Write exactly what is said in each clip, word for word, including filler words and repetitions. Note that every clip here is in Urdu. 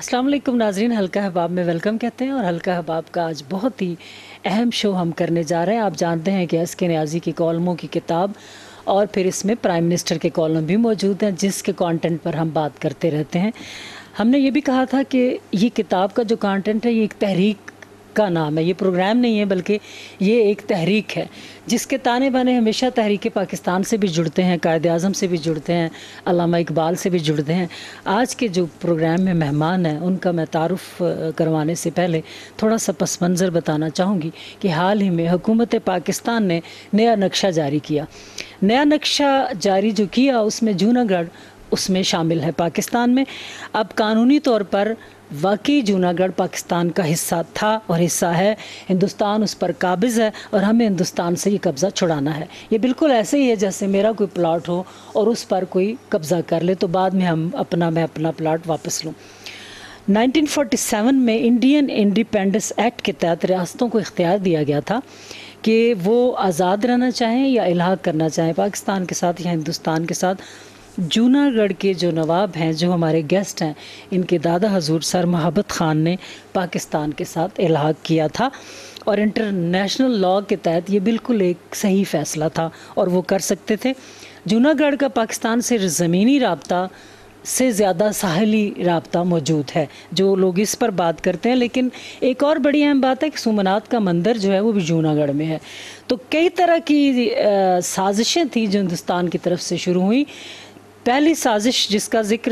अस्सलाम वालेकुम नाजरीन, हल्का हबाब में वेलकम कहते हैं। और हल्का हबाब का आज बहुत ही अहम शो हम करने जा रहे हैं। आप जानते हैं कि एस के नियाज़ी की कॉलमों की किताब और फिर इसमें प्राइम मिनिस्टर के कॉलम भी मौजूद हैं, जिसके कंटेंट पर हम बात करते रहते हैं। हमने ये भी कहा था कि ये किताब का जो कंटेंट है ये एक तहरीक का नाम है, ये प्रोग्राम नहीं है बल्कि ये एक तहरीक है, जिसके ताने बाने हमेशा तहरीक पाकिस्तान से भी जुड़ते हैं, कायद-ए-आज़म से भी जुड़ते हैं, अल्लामा इकबाल से भी जुड़ते हैं। आज के जो प्रोग्राम में मेहमान हैं उनका मैं तारुफ करवाने से पहले थोड़ा सा पस मंज़र बताना चाहूँगी कि हाल ही में हुकूमत पाकिस्तान ने नया नक्शा जारी किया। नया नक्शा जारी जो किया उसमें जूनागढ़ उसमें शामिल है पाकिस्तान में। अब कानूनी तौर पर वाकई जूनागढ़ पाकिस्तान का हिस्सा था और हिस्सा है, हिंदुस्तान उस पर काबिज़ है और हमें हिंदुस्तान से ये कब्ज़ा छुड़ाना है। ये बिल्कुल ऐसे ही है जैसे मेरा कोई प्लाट हो और उस पर कोई कब्ज़ा कर ले तो बाद में हम अपना मैं अपना प्लाट वापस लूँ। नाइनटीन फोर्टी सेवन में इंडियन इंडिपेंडेंस एक्ट के तहत रियासतों को इख्तियार दिया गया था कि वो आज़ाद रहना चाहें या इल्हाक़ करना चाहें पाकिस्तान के साथ या हिंदुस्तान के साथ। जूनागढ़ के जो नवाब हैं, जो हमारे गेस्ट हैं, इनके दादा हजूर सर मोहब्बत ख़ान ने पाकिस्तान के साथ इल्हाक़ किया था और इंटरनेशनल लॉ के तहत ये बिल्कुल एक सही फ़ैसला था और वो कर सकते थे। जूनागढ़ का पाकिस्तान से ज़मीनी राब्ता से ज़्यादा साहली राब्ता मौजूद है, जो लोग इस पर बात करते हैं। लेकिन एक और बड़ी अहम बात है कि सुमनात का मंदिर जो है वो भी जूनागढ़ में है। तो कई तरह की साजिशें थी जो हिंदुस्तान की तरफ से शुरू हुई। पहली साजिश जिसका ज़िक्र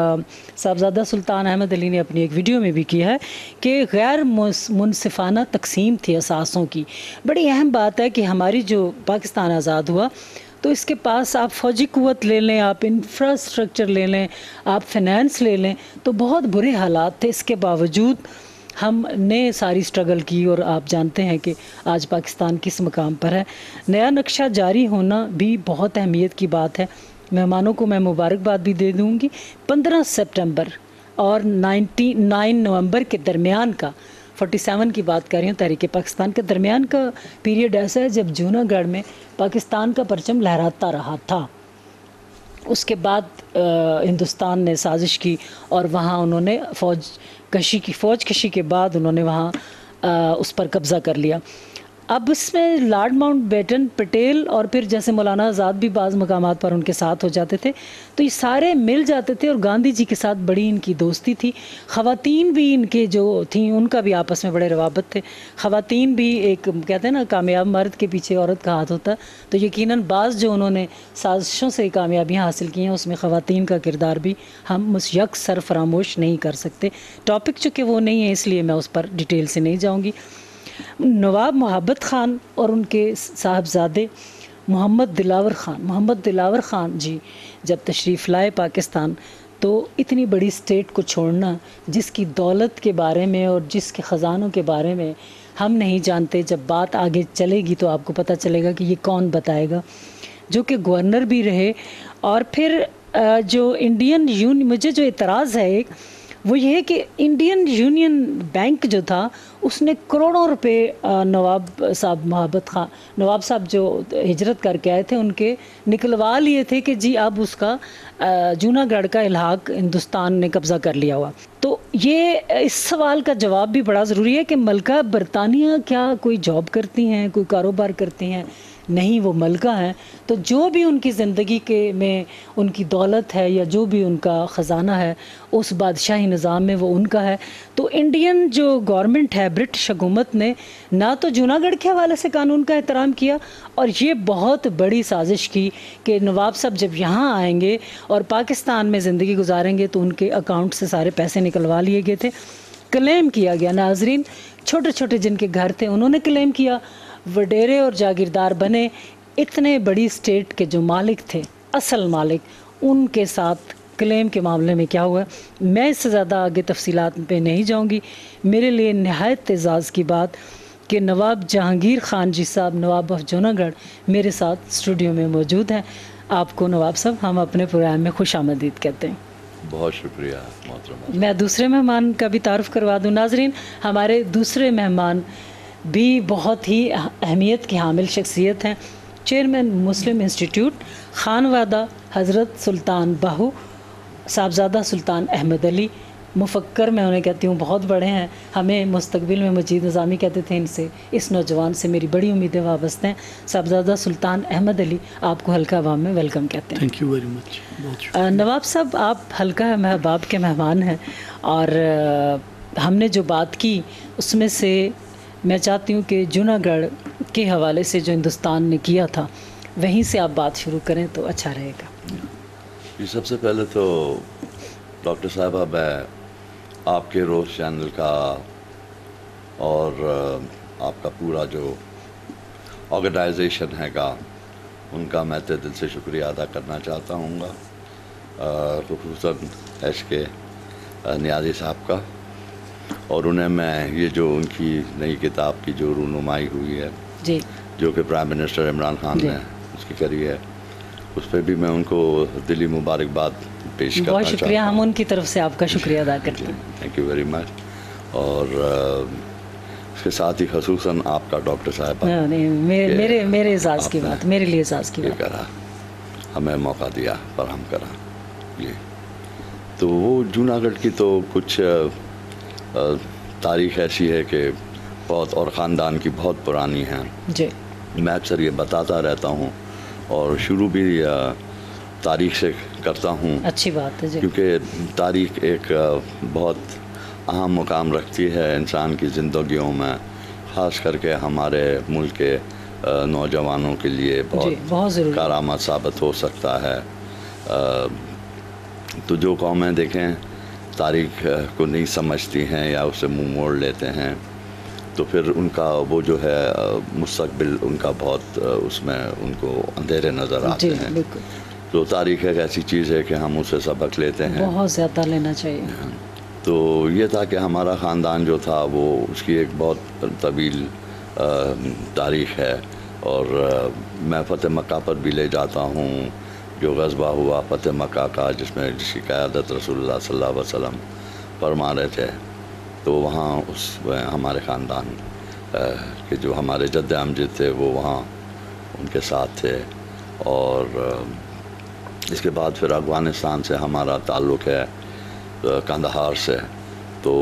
साहबजादा सुल्तान अहमद अली ने अपनी एक वीडियो में भी किया है कि गैर मुनसिफाना तकसीम थी असासों की। बड़ी अहम बात है कि हमारी जो पाकिस्तान आज़ाद हुआ तो इसके पास आप फ़ौजी क़ुव्वत ले लें, आप इंफ्रास्ट्रक्चर ले लें, आप फाइनेंस ले लें, तो बहुत बुरे हालात थे। इसके बावजूद हमने सारी स्ट्रगल की और आप जानते हैं कि आज पाकिस्तान किस मकाम पर है। नया नक्शा जारी होना भी बहुत अहमियत की बात है। मेहमानों को मैं मुबारकबाद भी दे दूँगी। पंद्रह सितंबर और नाइन्टी नाइन नवंबर के दरमियान का, सैंतालीस की बात कर रही हूँ, तहरीक पाकिस्तान के दरमियान का पीरियड ऐसा है जब जूनागढ़ में पाकिस्तान का परचम लहराता रहा था। उसके बाद आ, हिंदुस्तान ने साजिश की और वहाँ उन्होंने फ़ौज कशी की फ़ौज कशी के बाद उन्होंने वहाँ आ, उस पर कब्ज़ा कर लिया। अब इसमें लॉर्ड माउंटबेटन, पटेल और फिर जैसे मौलाना आज़ाद भी बाज़ मकामात पर उनके साथ हो जाते थे, तो ये सारे मिल जाते थे और गांधी जी के साथ बड़ी इनकी दोस्ती थी। ख़वातीन भी इनके जो थी उनका भी आपस में बड़े रवाबत थे। ख़वातीन भी एक कहते हैं ना, कामयाब मर्द के पीछे औरत का हाथ होता है, तो यकीनन बाज़ जो उन्होंने साजिशों से कामयाबियाँ हासिल की हैं उसमें ख़वातीन का किरदार भी हम उस यकसर फरामोश नहीं कर सकते। टॉपिक चूँकि वो नहीं है इसलिए मैं उस पर डिटेल से नहीं जाऊँगी। नवाब मोहब्बत ख़ान और उनके साहबजादे मोहम्मद दिलावर ख़ान मोहम्मद दिलावर ख़ान जी जब तशरीफ़ लाए पाकिस्तान, तो इतनी बड़ी स्टेट को छोड़ना जिसकी दौलत के बारे में और जिसके ख़जानों के बारे में हम नहीं जानते, जब बात आगे चलेगी तो आपको पता चलेगा कि ये कौन बताएगा, जो कि गवर्नर भी रहे। और फिर जो इंडियन यूनियन, मुझे जो एतराज़ है एक, वो ये है कि इंडियन यूनियन बैंक जो था उसने करोड़ों रुपए नवाब साहब मोहब्बत ख़ान नवाब साहब जो हिजरत करके आए थे उनके निकलवा लिए थे कि जी अब उसका जूनागढ़ का इल्हाक़ हिंदुस्तान ने कब्ज़ा कर लिया हुआ। तो ये इस सवाल का जवाब भी बड़ा ज़रूरी है कि मलका बरतानिया क्या कोई जॉब करती हैं, कोई कारोबार करती हैं? नहीं, वो मलका हैं। तो जो भी उनकी ज़िंदगी के में उनकी दौलत है या जो भी उनका ख़जाना है उस बादशाही निज़ाम में वो उनका है। तो इंडियन जो गवर्नमेंट है, ब्रिटिश हुकूमत ने ना तो जूनागढ़ के हवाले से कानून का एहतराम किया और ये बहुत बड़ी साजिश की कि नवाब साहब जब यहाँ आएंगे और पाकिस्तान में ज़िंदगी गुजारेंगे तो उनके अकाउंट से सारे पैसे निकलवा लिए गए थे। क्लेम किया गया, नाजरीन, छोटे छोटे जिनके घर थे उन्होंने क्लेम किया, वडेरे और जागीरदार बने। इतने बड़ी स्टेट के जो मालिक थे, असल मालिक, उनके साथ क्लेम के मामले में क्या हुआ, मैं इससे ज़्यादा आगे तफसीलात पे नहीं जाऊंगी। मेरे लिए नहायत एज़ाज़ की बात कि नवाब जहांगीर ख़ान जी साहब, नवाब ऑफ जूनागढ़, मेरे साथ स्टूडियो में मौजूद हैं। आपको नवाब साहब हम अपने प्रोग्राम में खुश आमदीद कहते हैं। बहुत शुक्रिया मोहतरमा। मैं दूसरे मेहमान का भी तारुफ़ करवा दूँ। नाजरीन, हमारे दूसरे मेहमान भी बहुत ही अहमियत की हामिल शख्सियत हैं। चेयरमैन मुस्लिम इंस्टीट्यूट खानवादा हज़रत सुल्तान बाहू साहबजादा सुल्तान अहमद अली, مفکر میں انہیں کہتی ہوں بہت بڑے ہیں. ہمیں مستقبل میں مجید نظامی کہتے تھے. ان سے اس نوجوان سے میری بڑی امیدیں وابستہ ہیں. صاحبزادہ سلطان احمد علی آپ کو حلقہ عوام میں ویلکم کہتے ہیں. Thank you very much. بہت نواب صاحب آپ حلقہ احباب کے مہمان ہیں اور ہم نے جو بات کی اس میں سے میں چاہتی ہوں کہ جوناگڑھ کے حوالے سے جو ہندوستان نے کیا تھا وہیں سے آپ بات شروع کریں تو اچھا رہے گا. جی سب سے پہلے تو ڈاکٹر صاحبہ میں آپ کے روز چینل کا اور آپ کا پورا جو آرگنائزیشن ہے گا ان کا میں تہ دل سے شکریہ ادا کرنا چاہتا ہوں گا, خصوصاً ایش کے نیازی صاحب کا. اور انہیں میں یہ جو ان کی نئی کتاب کی جو رونمائی ہوئی ہے جی جو کہ پرائم منسٹر عمران خان جی. نے اس کی کری ہے اس پہ بھی میں ان کو دلی مبارکباد پیش کرنا بہت چاہتا شکریہ. ہوں. ہم ان کی طرف سے آپ کا شکریہ ادا کرتے ہیں. Thank you very much. اور اس کے ساتھ ہی خصوصاً آپ کا ڈاکٹر صاحبہ میرے میرے میرے اعزاز کی بات, میرے لیے اعزاز کی یہ بات کرا, ہمیں موقع دیا, فراہم کرا. جی تو وہ جوناگڑھ کی تو کچھ تاریخ ایسی ہے کہ بہت, اور خاندان کی بہت پرانی ہیں. جی میں اکثر یہ بتاتا رہتا ہوں اور شروع بھی تاریخ سے کرتا ہوں. اچھی بات ہے جی. کیونکہ تاریخ ایک بہت اہم مقام رکھتی ہے انسان کی زندگیوں میں, خاص کر کے ہمارے ملک کے نوجوانوں کے لیے بہت, بہت کارآمد ثابت ہو سکتا ہے. تو جو قومیں دیکھیں تاریخ کو نہیں سمجھتی ہیں یا اسے منہ موڑ لیتے ہیں تو پھر ان کا وہ جو ہے مستقبل ان کا بہت اس میں ان کو اندھیرے نظر آتے جی, ہیں. بالکل. تو تاریخ ایک ایسی چیز ہے کہ ہم اسے سبق لیتے ہیں, بہت زیادہ لینا چاہیے. تو یہ تھا کہ ہمارا خاندان جو تھا وہ اس کی ایک بہت طویل تاریخ ہے. اور میں فتح مکہ پر بھی لے جاتا ہوں جو غزوہ ہوا فتح مکہ کا, جس میں جس کی قیادت رسول اللہ صلی اللہ علیہ وسلم فرما رہے تھے. تو وہاں اس ہمارے خاندان کے جو ہمارے جد امجد تھے وہ وہاں ان کے ساتھ تھے. اور اس کے بعد پھر افغانستان سے ہمارا تعلق ہے, کندہار سے. تو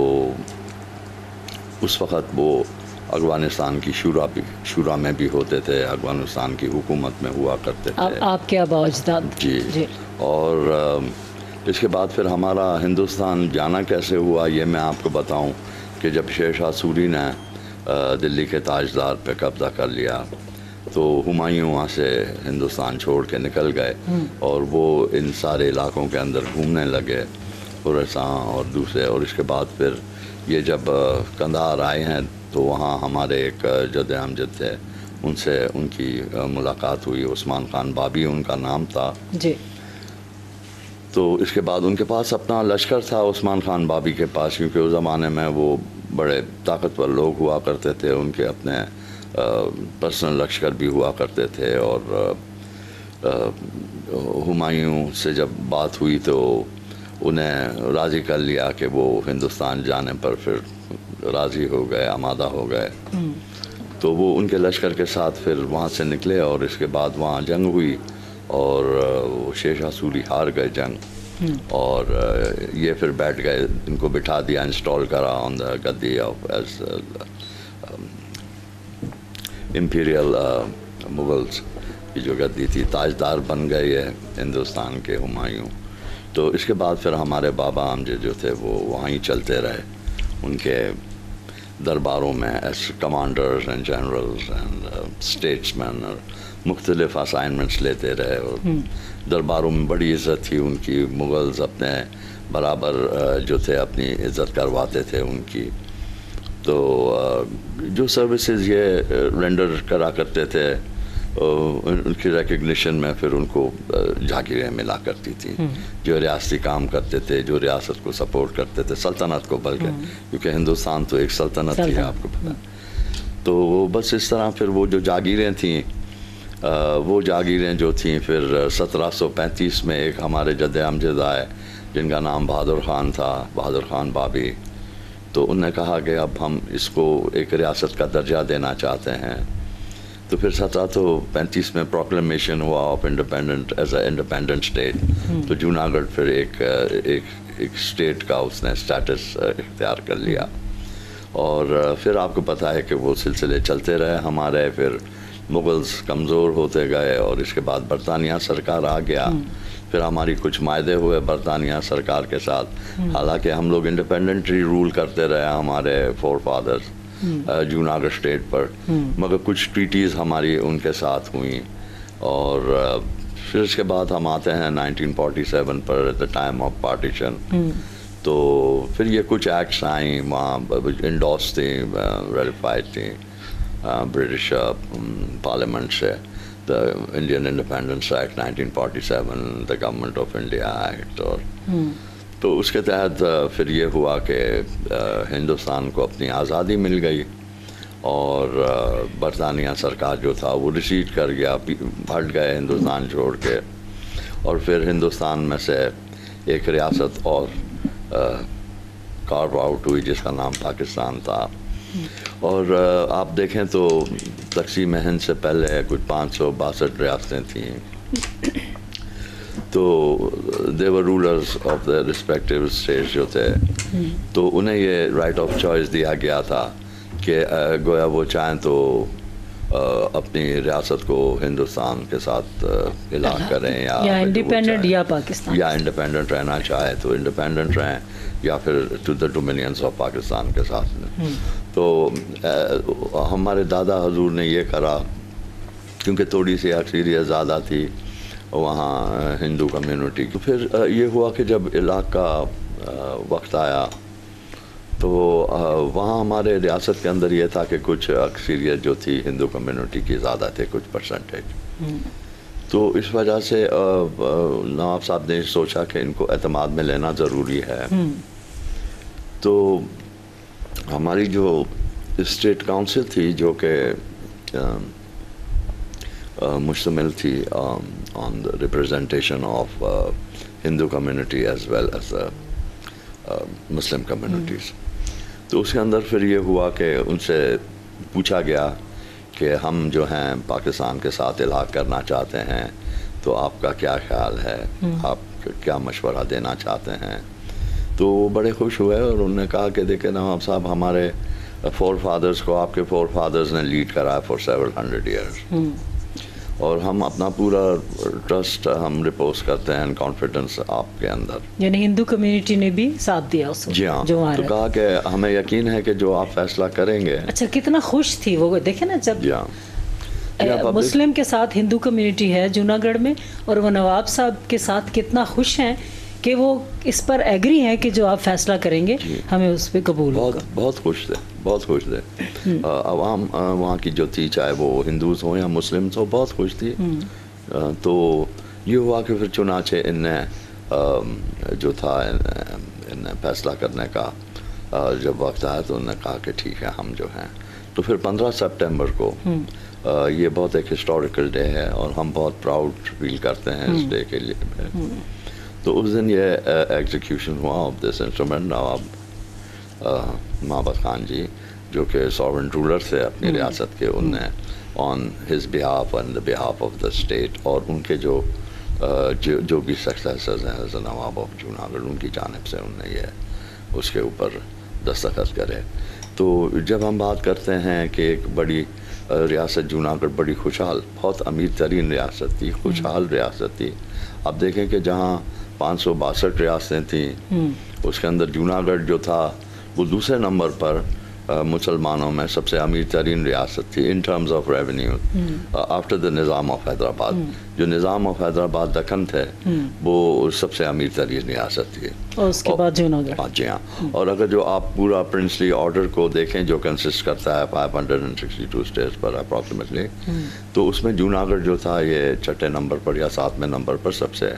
اس وقت وہ افغانستان کی شورا بھی شورا میں بھی ہوتے تھے, افغانستان کی حکومت میں ہوا کرتے تھے. آپ کے آباء و اجداد. جی جی. اور اس کے بعد پھر ہمارا ہندوستان جانا کیسے ہوا یہ میں آپ کو بتاؤں کہ جب شیر شاہ سوری نے دلی کے تاجدار پہ قبضہ کر لیا تو ہمایوں وہاں سے ہندوستان چھوڑ کے نکل گئے اور وہ ان سارے علاقوں کے اندر گھومنے لگے, خراسان اور دوسرے. اور اس کے بعد پھر یہ جب کندھار آئے ہیں تو وہاں ہمارے ایک جد امجد تھے, ان سے ان کی ملاقات ہوئی. عثمان خان بابی ان کا نام تھا. جی. تو اس کے بعد ان کے پاس اپنا لشکر تھا عثمان خان بابی کے پاس, کیونکہ اس زمانے میں وہ بڑے طاقتور لوگ ہوا کرتے تھے. ان کے اپنے پرسنل لشکر بھی ہوا کرتے تھے. اور ہمایوں سے جب بات ہوئی تو انہیں راضی کر لیا کہ وہ ہندوستان جانے پر پھر راضی ہو گئے, آمادہ ہو گئے. تو وہ ان کے لشکر کے ساتھ پھر وہاں سے نکلے اور اس کے بعد وہاں جنگ ہوئی اور وہ شیر شاہ سوری ہار گئے جنگ. اور یہ پھر بیٹھ گئے, ان کو بٹھا دیا, انسٹال کرا آن دا گدی آف ایز امپیریل مغلز کی جو گدی تھی, تاجدار بن گئے یہ ہندوستان کے ہمایوں. تو اس کے بعد پھر ہمارے بابا امجد جو تھے وہ وہاں ہی چلتے رہے ان کے درباروں میں as commanders and generals and statesmen, اور مختلف اسائنمنٹس لیتے رہے. اور درباروں میں بڑی عزت تھی ان کی, مغلز اپنے برابر جو تھے اپنی عزت کرواتے تھے ان کی. تو جو سروسز یہ رینڈر کرا کرتے تھے ان کی ریکگنیشن میں پھر ان کو جاگیریں ملا کرتی تھیں, جو ریاستی کام کرتے تھے, جو ریاست کو سپورٹ کرتے تھے, سلطنت کو, بلکہ کیونکہ ہندوستان تو ایک سلطنت تھی آپ کو پتہ. تو بس اس طرح پھر وہ جو جاگیریں تھیں وہ جاگیریں جو تھیں پھر سترہ سو پینتیس میں ایک ہمارے جد امجد آئے جن کا نام بہادر خان تھا, بہادر خان بابی. تو انہوں نے کہا کہ اب ہم اس کو ایک ریاست کا درجہ دینا چاہتے ہیں. تو پھر سترہ سو پینتیس میں پروکلیمیشن ہوا of independent as a independent state. تو جوناگڑھ پھر ایک ایک ایک اسٹیٹ کا اس نے اسٹیٹس اختیار کر لیا. اور پھر آپ کو پتہ ہے کہ وہ سلسلے چلتے رہے ہمارے. پھر مغلز کمزور ہوتے گئے اور اس کے بعد برطانیہ سرکار آ گیا. پھر ہماری کچھ معاہدے ہوئے برطانیہ سرکار کے ساتھ. حالانکہ ہم لوگ انڈیپینڈنٹلی رول کرتے رہے ہمارے فور فادرز جوناگڑھ اسٹیٹ پر, مگر کچھ ٹریٹیز ہماری ان کے ساتھ ہوئیں. اور پھر اس کے بعد ہم آتے ہیں نائنٹین فورٹی سیون پر, at the time of partition. تو پھر یہ کچھ ایکٹس آئیں وہاں, انڈوس تھیں, ریٹیفائڈ تھیں برٹش پارلیمنٹ سے. The Indian independence act nineteen forty seven, the government of India act. اور تو اس کے تحت پھر یہ ہوا کہ ہندوستان کو اپنی آزادی مل گئی اور برطانیہ سرکار جو تھا وہ ریسیڈ کر گیا, ہٹ گئے ہندوستان چھوڑ کے. اور پھر ہندوستان میں سے ایک ریاست اور کارو آؤٹ ہوئی جس کا نام پاکستان تھا. اور آپ دیکھیں تو تقسیم ہند سے پہلے کچھ پانچ سو باسٹھ ریاستیں تھیں. تو they were rulers of the respective states جو تھے, تو انہیں یہ رائٹ آف چوائس دیا گیا تھا کہ گویا وہ چاہیں تو اپنی ریاست کو ہندوستان کے ساتھ الحاق کریں یا انڈیپینڈنٹ یا پاکستان, یا انڈیپینڈنٹ رہنا چاہے تو انڈیپینڈنٹ رہیں یا پھر to the dominions of Pakistan کے ساتھ. تو ہمارے دادا حضور نے یہ کرا کیونکہ تھوڑی سی اکثریت زیادہ تھی وہاں ہندو کمیونٹی کی. پھر یہ ہوا کہ جب الحاق کا وقت آیا تو وہاں ہمارے ریاست کے اندر یہ تھا کہ کچھ اکثریت جو تھی ہندو کمیونٹی کی زیادہ تھے, کچھ پرسنٹیج. تو اس وجہ سے نواب صاحب نے سوچا کہ ان کو اعتماد میں لینا ضروری ہے. تو ہماری جو اسٹیٹ کاؤنسل تھی جو کہ مشتمل تھی on the representation of Hindu community as well as Muslim communities, تو اس کے اندر پھر یہ ہوا کہ ان سے پوچھا گیا کہ ہم جو ہیں پاکستان کے ساتھ الحاق کرنا چاہتے ہیں, تو آپ کا کیا خیال ہے, آپ کیا مشورہ دینا چاہتے ہیں. تو وہ بڑے خوش ہوئے اور انہوں نے کہا کہ دیکھیں نواب صاحب, ہمارے فور فادرز کو آپ کے فور فادرز نے لیڈ کرا فار سیول ہنڈریڈ ایئرز, اور ہم اپنا پورا ٹرسٹ ہم ریپوز کرتے ہیں, کانفیڈنس آپ کے اندر. یعنی ہندو کمیونٹی نے بھی ساتھ دیا اس کو. جی ہاں, تو کہا کہ ہمیں یقین ہے کہ جو آپ فیصلہ کریں گے. اچھا, کتنا خوش تھی وہ, دیکھیں نا جب جی ہاں مسلم کے ساتھ ہندو کمیونٹی ہے جوناگڑھ میں, اور وہ نواب صاحب کے ساتھ کتنا خوش ہیں کہ وہ اس پر ایگری ہیں کہ جو آپ فیصلہ کریں گے ہمیں اس پہ قبول ہوگا. بہت بہت خوش تھے, بہت خوش تھے. عوام وہاں کی جو تھی, چاہے وہ ہندوز ہوں یا مسلم ہوں, بہت خوش تھی. تو یہ ہوا کہ پھر چنانچہ ان نے جو تھا ان نے فیصلہ کرنے کا جب وقت آیا تو انہوں نے کہا کہ ٹھیک ہے ہم جو ہیں. تو پھر پندرہ سپٹمبر کو یہ بہت ایک ہسٹوریکل ڈے ہے اور ہم بہت پراؤڈ فیل کرتے ہیں اس ڈے کے لیے. تو اس دن یہ ایگزیکیوشن ہوا of this instrument. Nawab Muhammad Khan ji جو کہ ساورن رولر تھے اپنی ریاست کے, ان نے on his behalf and the behalf of the state, اور ان کے جو جو جو بھی سکسیسرز ہیں ایز نواب آف جوناگڑھ, ان کی جانب سے انہوں نے یہ اس کے اوپر دستخط کرے. تو جب ہم بات کرتے ہیں کہ ایک بڑی ریاست جوناگڑھ بڑی خوشحال, بہت امیر ترین ریاست تھی, خوشحال ریاست تھی. آپ دیکھیں کہ جہاں پانچ سو باسٹھ ریاستیں تھیں, اس کے اندر جوناگڑھ جو تھا وہ دوسرے نمبر پر مسلمانوں میں سب سے امیر ترین ریاست تھی in terms of revenue after the Nizam of Hyderabad. جو نظام آف حیدرآباد دکن تھے وہ سب سے امیر ترین ریاست تھی, اور اس کے بعد جوناگڑھ. جی ہاں, اور اگر جو آپ پورا پرنسلی آرڈر کو دیکھیں جو کنسسٹ کرتا ہے five hundred and sixty two states پر اپروکسیمیٹلی, تو اس میں جوناگڑھ جو تھا یہ چھٹے نمبر پر یا ساتویں نمبر پر سب سے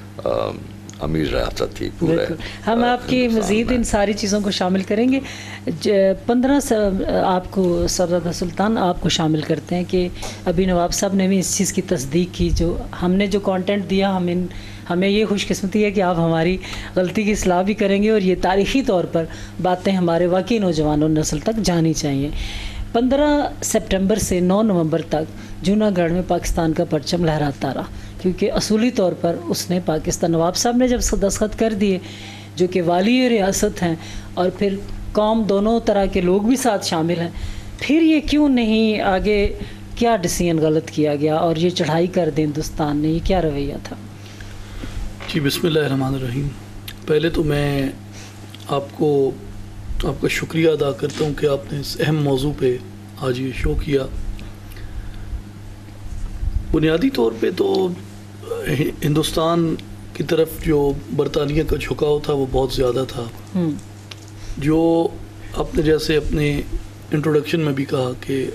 امیر ریاست تھی پورے. ہم آپ کی مزید ان ساری چیزوں کو شامل کریں گے. پندرہ آپ کو سرزادہ سلطان آپ کو شامل کرتے ہیں کہ ابھی نواب صاحب نے بھی اس چیز کی تصدیق کی, جو ہم نے جو کانٹینٹ دیا ہم ان ہمیں یہ خوش قسمتی ہے کہ آپ ہماری غلطی کی اصلاح بھی کریں گے, اور یہ تاریخی طور پر باتیں ہمارے واقعی نوجوانوں نسل تک جانی چاہیے. پندرہ سپٹمبر سے نو نومبر تک جوناگڑھ میں پاکستان کا پرچم لہراتا رہا, کیونکہ اصولی طور پر اس نے پاکستان نواب صاحب نے جب دستخط کر دیے جو کہ والی ریاست ہیں اور پھر قوم دونوں طرح کے لوگ بھی ساتھ شامل ہیں، پھر یہ کیوں نہیں آگے، کیا ڈیسیژن غلط کیا گیا اور یہ چڑھائی کر دیں ہندوستان نے، یہ کیا رویہ تھا؟ جی بسم اللہ الرحمن الرحیم. پہلے تو میں آپ کو آپ کا شکریہ ادا کرتا ہوں کہ آپ نے اس اہم موضوع پہ آج یہ شو کیا. بنیادی طور پہ تو ہندوستان کی طرف جو برطانیہ کا جھکاؤ تھا وہ بہت زیادہ تھا. جو آپ نے جیسے اپنے انٹروڈکشن میں بھی کہا کہ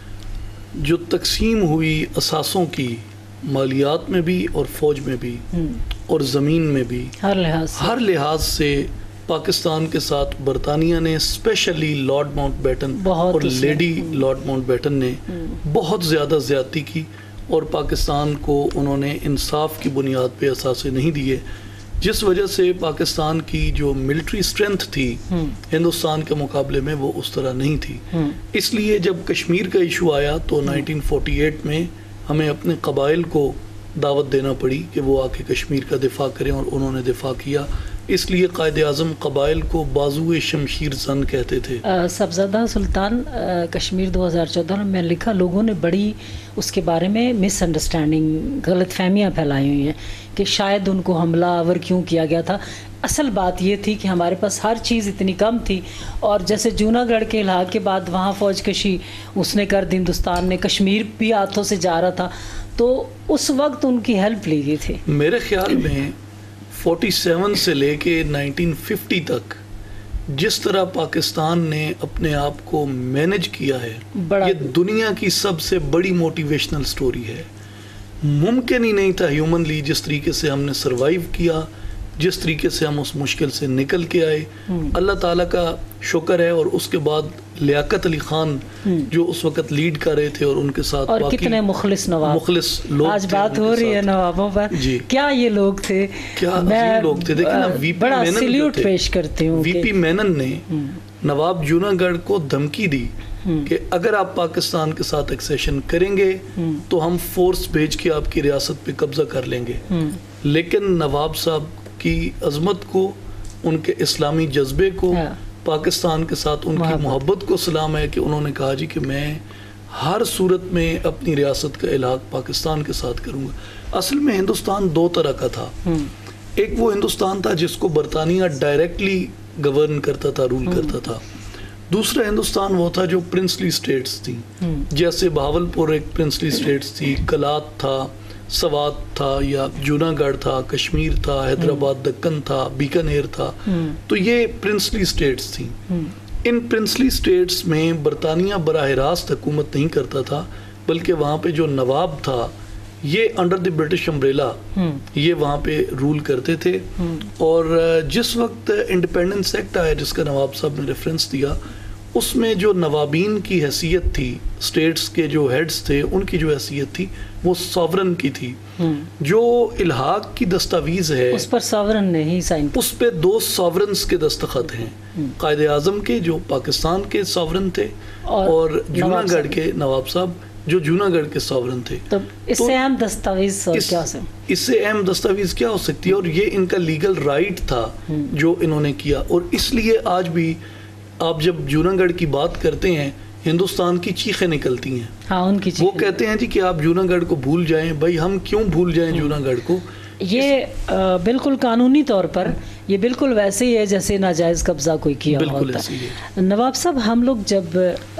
جو تقسیم ہوئی اثاثوں کی، مالیات میں بھی اور فوج میں بھی اور زمین میں بھی، ہر لحاظ ہر لحاظ سے پاکستان کے ساتھ برطانیہ نے اسپیشلی لارڈ ماؤنٹ بیٹن اور لیڈی لارڈ ماؤنٹ بیٹن نے بہت زیادہ زیادتی کی، اور پاکستان کو انہوں نے انصاف کی بنیاد پہ اثاثے نہیں دیے، جس وجہ سے پاکستان کی جو ملٹری اسٹرینتھ تھی ہندوستان کے مقابلے میں وہ اس طرح نہیں تھی. اس لیے جب کشمیر کا ایشو آیا تو نائنٹین فورٹی ایٹ میں ہمیں اپنے قبائل کو دعوت دینا پڑی کہ وہ آ کے کشمیر کا دفاع کریں، اور انہوں نے دفاع کیا. اس لیے قائد اعظم قبائل کو بازوئے شمشیر زن کہتے تھے. صاحبزادہ سلطان، کشمیر دو ہزار چودہ میں میں لکھا، لوگوں نے بڑی اس کے بارے میں مس انڈرسٹینڈنگ، غلط فہمیاں پھیلائی ہوئی ہیں کہ شاید ان کو حملہ آور کیوں کیا گیا تھا. اصل بات یہ تھی کہ ہمارے پاس ہر چیز اتنی کم تھی، اور جیسے جونا گڑھ کے الحاق کے بعد وہاں فوج کشی اس نے کر دی ہندوستان نے، کشمیر بھی ہاتھوں سے جا رہا تھا، تو اس وقت ان کی ہیلپ لی گئی تھی. میرے خیال میں فورٹی سیون سے لے کے نائنٹین ففٹی تک جس طرح پاکستان نے اپنے آپ کو مینج کیا ہے، یہ دنیا کی سب سے بڑی موٹیویشنل سٹوری ہے. ممکن ہی نہیں تھا ہیومنلی جس طریقے سے ہم نے سروائیو کیا، جس طریقے سے ہم اس مشکل سے نکل کے آئے. اللہ تعالیٰ کا شکر ہے. اور اس کے بعد لیاقت علی خان جو اس وقت لیڈ کر رہے تھے، اور ان کے ساتھ اور کتنے مخلص نواب، مخلص لوگ، آج بات ہو رہی ہے نوابوں پر، کیا یہ لوگ تھے، کیا عظیم لوگ تھے. دیکھیں نا، وی پی بڑا مینن سیلیوٹ پیش کرتے ہوں، وی پی مینن نے نواب جونا گڑھ کو دھمکی دی کہ اگر آپ پاکستان کے ساتھ ایکسیشن کریں گے تو ہم فورس بھیج کے آپ کی ریاست پہ قبضہ کر لیں گے. لیکن نواب صاحب کی عظمت کو، ان کے اسلامی جذبے کو، پاکستان کے ساتھ ان کی محبت کو سلام ہے کہ انہوں نے کہا جی کہ میں ہر صورت میں اپنی ریاست کا الحاق پاکستان کے ساتھ کروں گا. اصل میں ہندوستان دو طرح کا تھا. ایک وہ ہندوستان تھا جس کو برطانیہ ڈائریکٹلی گورن کرتا تھا، رول کرتا تھا. دوسرا ہندوستان وہ تھا جو پرنسلی سٹیٹس تھی، جیسے بہاولپور ایک پرنسلی سٹیٹس تھی، کلات تھا، سوات تھا، یا جونا گڑھ تھا، کشمیر تھا، حیدرآباد دکن تھا، بیکانیر تھا. تو یہ پرنسلی سٹیٹس تھیں. ان پرنسلی سٹیٹس میں برطانیہ براہ راست حکومت نہیں کرتا تھا، بلکہ وہاں پہ جو نواب تھا یہ انڈر دی برٹش امبریلا یہ وہاں پہ رول کرتے تھے. اور جس وقت انڈیپینڈنس ایکٹ آیا جس کا نواب صاحب نے ریفرنس دیا، اس میں جو نوابین کی حیثیت تھی، سٹیٹس کے جو ہیڈز تھے ان کی جو حیثیت تھی وہ ساورن کی تھی. جو الحاق کی دستاویز ہے اس پر ساورن نے ہی سائن کیا، اس پہ دو ساورنز کے دستخط ہیں، قائد اعظم کے جو پاکستان کے ساورن تھے، اور جونا گڑھ کے نواب صاحب جو جونا گڑھ کے ساورن تھے. تو اس سے اہم دستاویز کیا سے اس سے اہم دستاویز کیا ہو سکتی ہے؟ اور یہ ان کا لیگل رائٹ تھا جو انہوں نے کیا. اور اس لیے آج بھی آپ جب جونا گڑھ کی بات کرتے ہیں ہندوستان کی چیخیں نکلتی ہیں. ہاں، ان کی وہ کہتے ہیں جی کہ آپ جونا گڑھ کو بھول جائیں. بھائی ہم کیوں بھول جائیں جونا گڑھ کو؟ یہ بالکل قانونی طور پر یہ بالکل ویسے ہی ہے جیسے ناجائز قبضہ کوئی کیا ہوتا ہے. نواب صاحب، ہم لوگ جب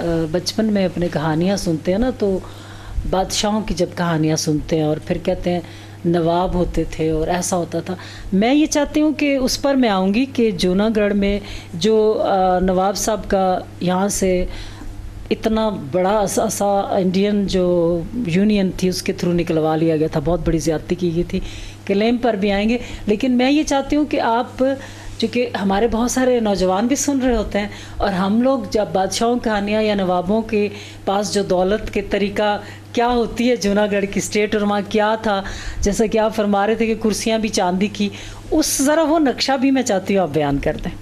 بچپن میں اپنے کہانیاں سنتے ہیں نا، تو بادشاہوں کی جب کہانیاں سنتے ہیں اور پھر کہتے ہیں نواب ہوتے تھے اور ایسا ہوتا تھا. میں یہ چاہتی ہوں کہ اس پر میں آؤں گی کہ جونا گڑھ میں جو نواب صاحب کا یہاں سے اتنا بڑا اثاثہ انڈین جو یونین تھی اس کے تھرو نکلوا لیا گیا تھا، بہت بڑی زیادتی کی گئی تھی. کلیم پر بھی آئیں گے، لیکن میں یہ چاہتی ہوں کہ آپ، چونکہ ہمارے بہت سارے نوجوان بھی سن رہے ہوتے ہیں، اور ہم لوگ جب بادشاہوں کہانیاں یا نوابوں کے پاس جو دولت کے طریقہ کیا ہوتی ہے جونا گڑھ کی اسٹیٹ، اور وہاں کیا تھا، جیسا کہ آپ فرما رہے تھے کہ کرسیاں بھی چاندی کی، اس ذرا وہ نقشہ بھی میں چاہتی ہوں آپ بیان کر دیں.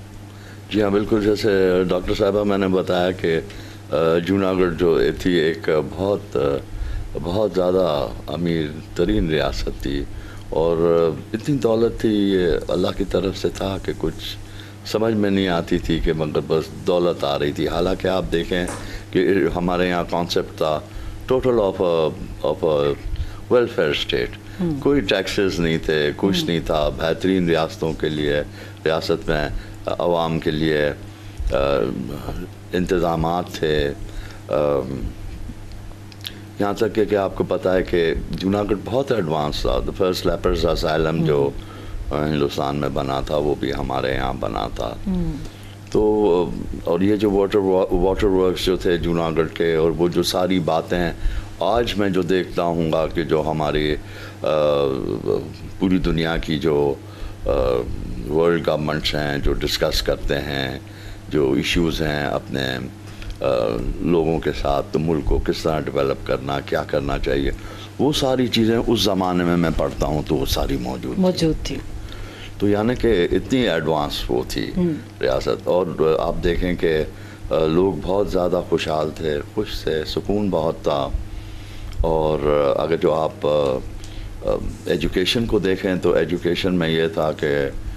جی ہاں، بالکل. جیسے ڈاکٹر صاحبہ میں نے بتایا کہ جونا گڑھ جو تھی ایک بہت بہت زیادہ امیر ترین ریاست تھی، اور اتنی دولت تھی یہ اللہ کی طرف سے تھا کہ کچھ سمجھ میں نہیں آتی تھی کہ مگر بس دولت آ رہی تھی. حالانکہ آپ دیکھیں کہ ہمارے یہاں کانسیپٹ تھا total of of welfare state. کوئی ٹیکسز نہیں تھے, کچھ نہیں تھا. بہترین ریاستوں کے لیے, ریاست میں عوام کے لیے انتظامات تھے. یہاں تک کہ آپ کو پتہ ہے کہ جوناگڑھ بہت ایڈوانس تھا. دا فرسٹ لیپرز اسائلم جو ہندوستان میں بنا تھا وہ بھی ہمارے یہاں بنا تھا. تو اور یہ جو واٹر واٹر ورکس جو تھے جوناگڑھ کے, اور وہ جو ساری باتیں آج میں جو دیکھتا ہوں گا کہ جو ہماری پوری دنیا کی جو ورلڈ گورنمنٹس ہیں جو ڈسکس کرتے ہیں جو ایشوز ہیں اپنے لوگوں کے ساتھ, تو ملک کو کس طرح ڈیولپ کرنا, کیا کرنا چاہیے, وہ ساری چیزیں اس زمانے میں میں پڑھتا ہوں تو وہ ساری موجود موجود تھی. تو یعنی کہ اتنی ایڈوانس وہ تھی ریاست. اور آپ دیکھیں کہ لوگ بہت زیادہ خوشحال تھے, خوش تھے, سکون بہت تھا. اور اگر جو آپ ایجوکیشن کو دیکھیں تو ایجوکیشن میں یہ تھا کہ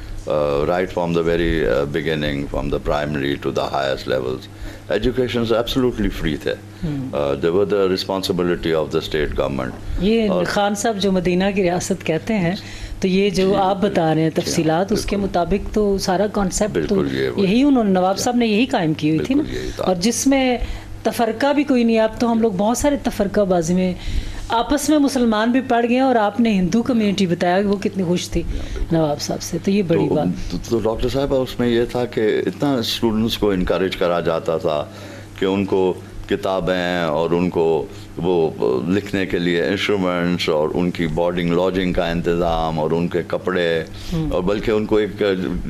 right from the very beginning, from the primary to the highest levels, education absolutely free تھے. They were the responsibility of the state government. یہ خان صاحب جو مدینہ کی ریاست کہتے ہیں, تو یہ جو آپ بتا رہے ہیں تفصیلات, اس کے مطابق تو سارا کانسیپٹ تو یہی انہوں نے, نواب صاحب نے یہی قائم کی ہوئی تھی نا, اور جس میں تفرقہ بھی کوئی نہیں. آپ تو ہم لوگ بہت سارے تفرقہ بازی میں آپس میں مسلمان بھی پڑ گئے, اور آپ نے ہندو کمیونٹی بتایا کہ وہ کتنی خوش تھی نواب صاحب سے, تو یہ بڑی بات. تو ڈاکٹر صاحب اس میں یہ تھا کہ اتنا اسٹوڈنٹس کو انکریج کرا جاتا تھا کہ ان کو کتابیں اور ان کو وہ لکھنے کے لیے انسٹرومنٹس اور ان کی بورڈنگ لاڈجنگ کا انتظام اور ان کے کپڑے, اور بلکہ ان کو ایک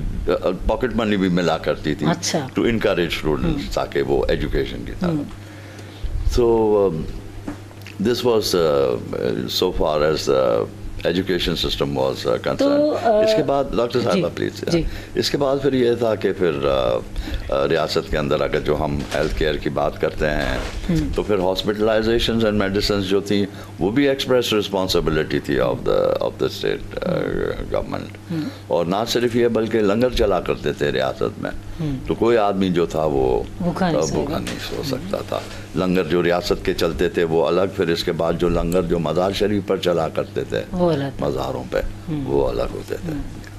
پاکٹ منی بھی ملا کرتی تھی ٹو انکریج اسٹوڈنٹس تاکہ وہ ایجوکیشن کی طرف. So this was so far as education system was concern. اس کے بعد ڈاکٹر صاحبہ پلیز, اس کے بعد پھر یہ تھا کہ پھر ریاست کے اندر اگر جو ہم ہیلتھ کیئر کی بات کرتے ہیں تو پھر ہاسپٹلائزیشنز اینڈ میڈیسنز جو تھیں وہ بھی ایکسپریس رسپانسبلٹی تھی of the of the state government. اور نہ صرف یہ بلکہ لنگر چلا کرتے تھے ریاست میں, تو کوئی آدمی جو تھا وہ بھوکا نہیں سو سکتا تھا. لنگر جو ریاست کے چلتے تھے وہ الگ, پھر اس کے بعد جو لنگر جو مزار شریف پر چلا کرتے تھے مزاروں پہ وہ الگ ہوتے تھے.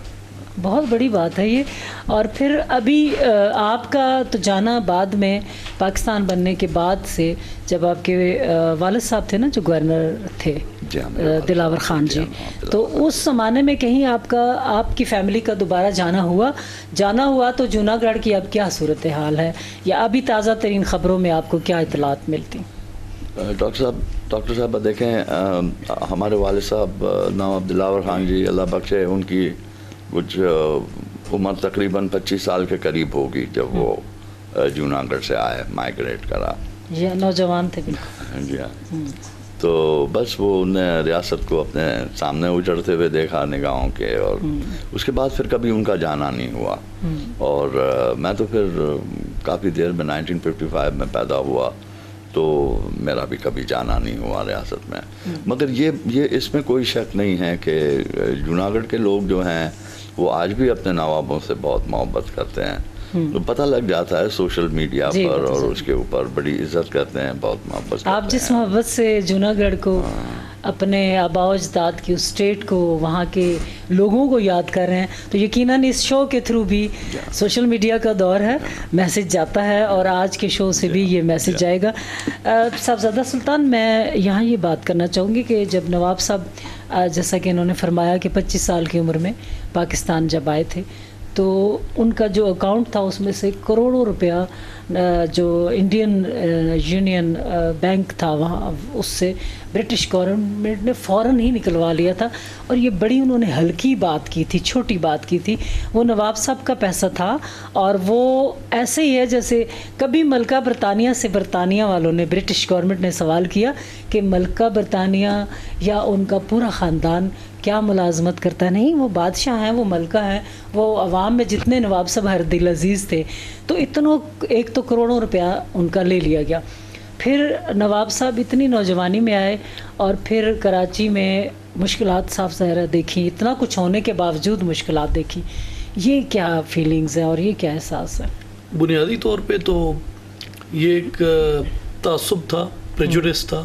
بہت بڑی بات ہے یہ. اور پھر ابھی آپ کا تو جانا بعد میں پاکستان بننے کے بعد سے, جب آپ کے والد صاحب تھے نا جو گورنر تھے دلاور خان جی, تو اس زمانے میں کہیں آپ کا آپ کی فیملی کا دوبارہ جانا ہوا جانا ہوا تو جوناگڑھ کی اب کیا صورتحال ہے, یا ابھی تازہ ترین خبروں میں آپ کو کیا اطلاعات ملتی؟ ڈاکٹر صاحب ڈاکٹر صاحب دیکھیں, ہمارے والد صاحب نواب دلاور خان جی اللہ بخشے, ان کی کچھ عمر تقریباً پچیس سال کے قریب ہوگی جب وہ جوناگڑھ سے آئے, مائیگریٹ کرا. جی نوجوان تھے. جی ہاں. تو بس وہ انہیں ریاست کو اپنے سامنے اجڑتے ہوئے دیکھا نگاہوں کے, اور اس کے بعد پھر کبھی ان کا جانا نہیں ہوا. اور میں تو پھر کافی دیر میں نائنٹین ففٹی فائیو میں پیدا ہوا, تو میرا بھی کبھی جانا نہیں ہوا ریاست میں. مگر یہ یہ اس میں کوئی شک نہیں ہے کہ جوناگڑھ کے لوگ جو ہیں وہ آج بھی اپنے نوابوں سے بہت محبت کرتے ہیں. تو پتہ لگ جاتا ہے سوشل میڈیا پر, اور اس کے اوپر بڑی عزت کرتے ہیں, بہت محبت کرتے ہیں. آپ جس محبت سے جوناگڑھ کو, اپنے آباء و اجداد کی اس اسٹیٹ کو, وہاں کے لوگوں کو یاد کر رہے ہیں, تو یقیناً اس شو کے تھرو بھی سوشل میڈیا کا دور ہے, میسج جاتا ہے, اور آج کے شو سے بھی یہ میسج جائے گا. صاحبزادہ سلطان, میں یہاں یہ بات کرنا چاہوں گی کہ جب نواب صاحب, جیسا کہ انہوں نے فرمایا کہ پچیس سال کی عمر میں پاکستان جب آئے تھے, تو ان کا جو اکاؤنٹ تھا اس میں سے کروڑوں روپیہ جو انڈین یونین بینک تھا وہاں, اس سے برٹش گورنمنٹ نے فوراً ہی نکلوا لیا تھا. اور یہ بڑی انہوں نے ہلکی بات کی تھی, چھوٹی بات کی تھی. وہ نواب صاحب کا پیسہ تھا, اور وہ ایسے ہی ہے جیسے کبھی ملکہ برطانیہ سے برطانیہ والوں نے, برٹش گورنمنٹ نے سوال کیا کہ ملکہ برطانیہ یا ان کا پورا خاندان کیا ملازمت کرتا ہے. نہیں, وہ بادشاہ ہیں, وہ ملکہ ہیں, وہ عوام میں جتنے نواب صاحب ہر دل عزیز تھے, تو اتنوں ایک تو کروڑوں روپیہ ان کا لے لیا گیا. پھر نواب صاحب اتنی نوجوانی میں آئے اور پھر کراچی میں مشکلات صاف ظاہر دیکھی، اتنا کچھ ہونے کے باوجود مشکلات دیکھی، یہ کیا فیلنگز ہیں اور یہ کیا احساس ہے؟ بنیادی طور پہ تو یہ ایک تعصب تھا، پریجوڈس تھا.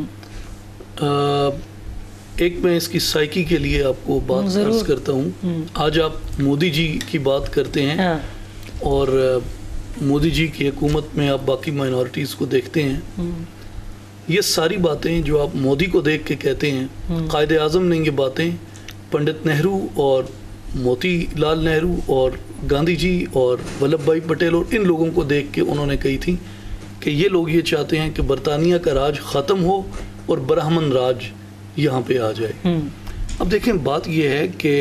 ایک میں اس کی سائیکی کے لیے آپ کو بات عرض کرتا ہوں. آج آپ مودی جی کی بات کرتے ہیں اور مودی جی کی حکومت میں آپ باقی مائنورٹیز کو دیکھتے ہیں. یہ ساری باتیں جو آپ مودی کو دیکھ کے کہتے ہیں، قائد اعظم نے یہ باتیں پنڈت نہرو اور موتی لال نہرو اور گاندھی جی اور ولبھ بھائی پٹیل اور ان لوگوں کو دیکھ کے انہوں نے کہی تھی کہ یہ لوگ یہ چاہتے ہیں کہ برطانیہ کا راج ختم ہو اور برہمن راج یہاں پہ آ جائے. اب دیکھیں بات یہ ہے کہ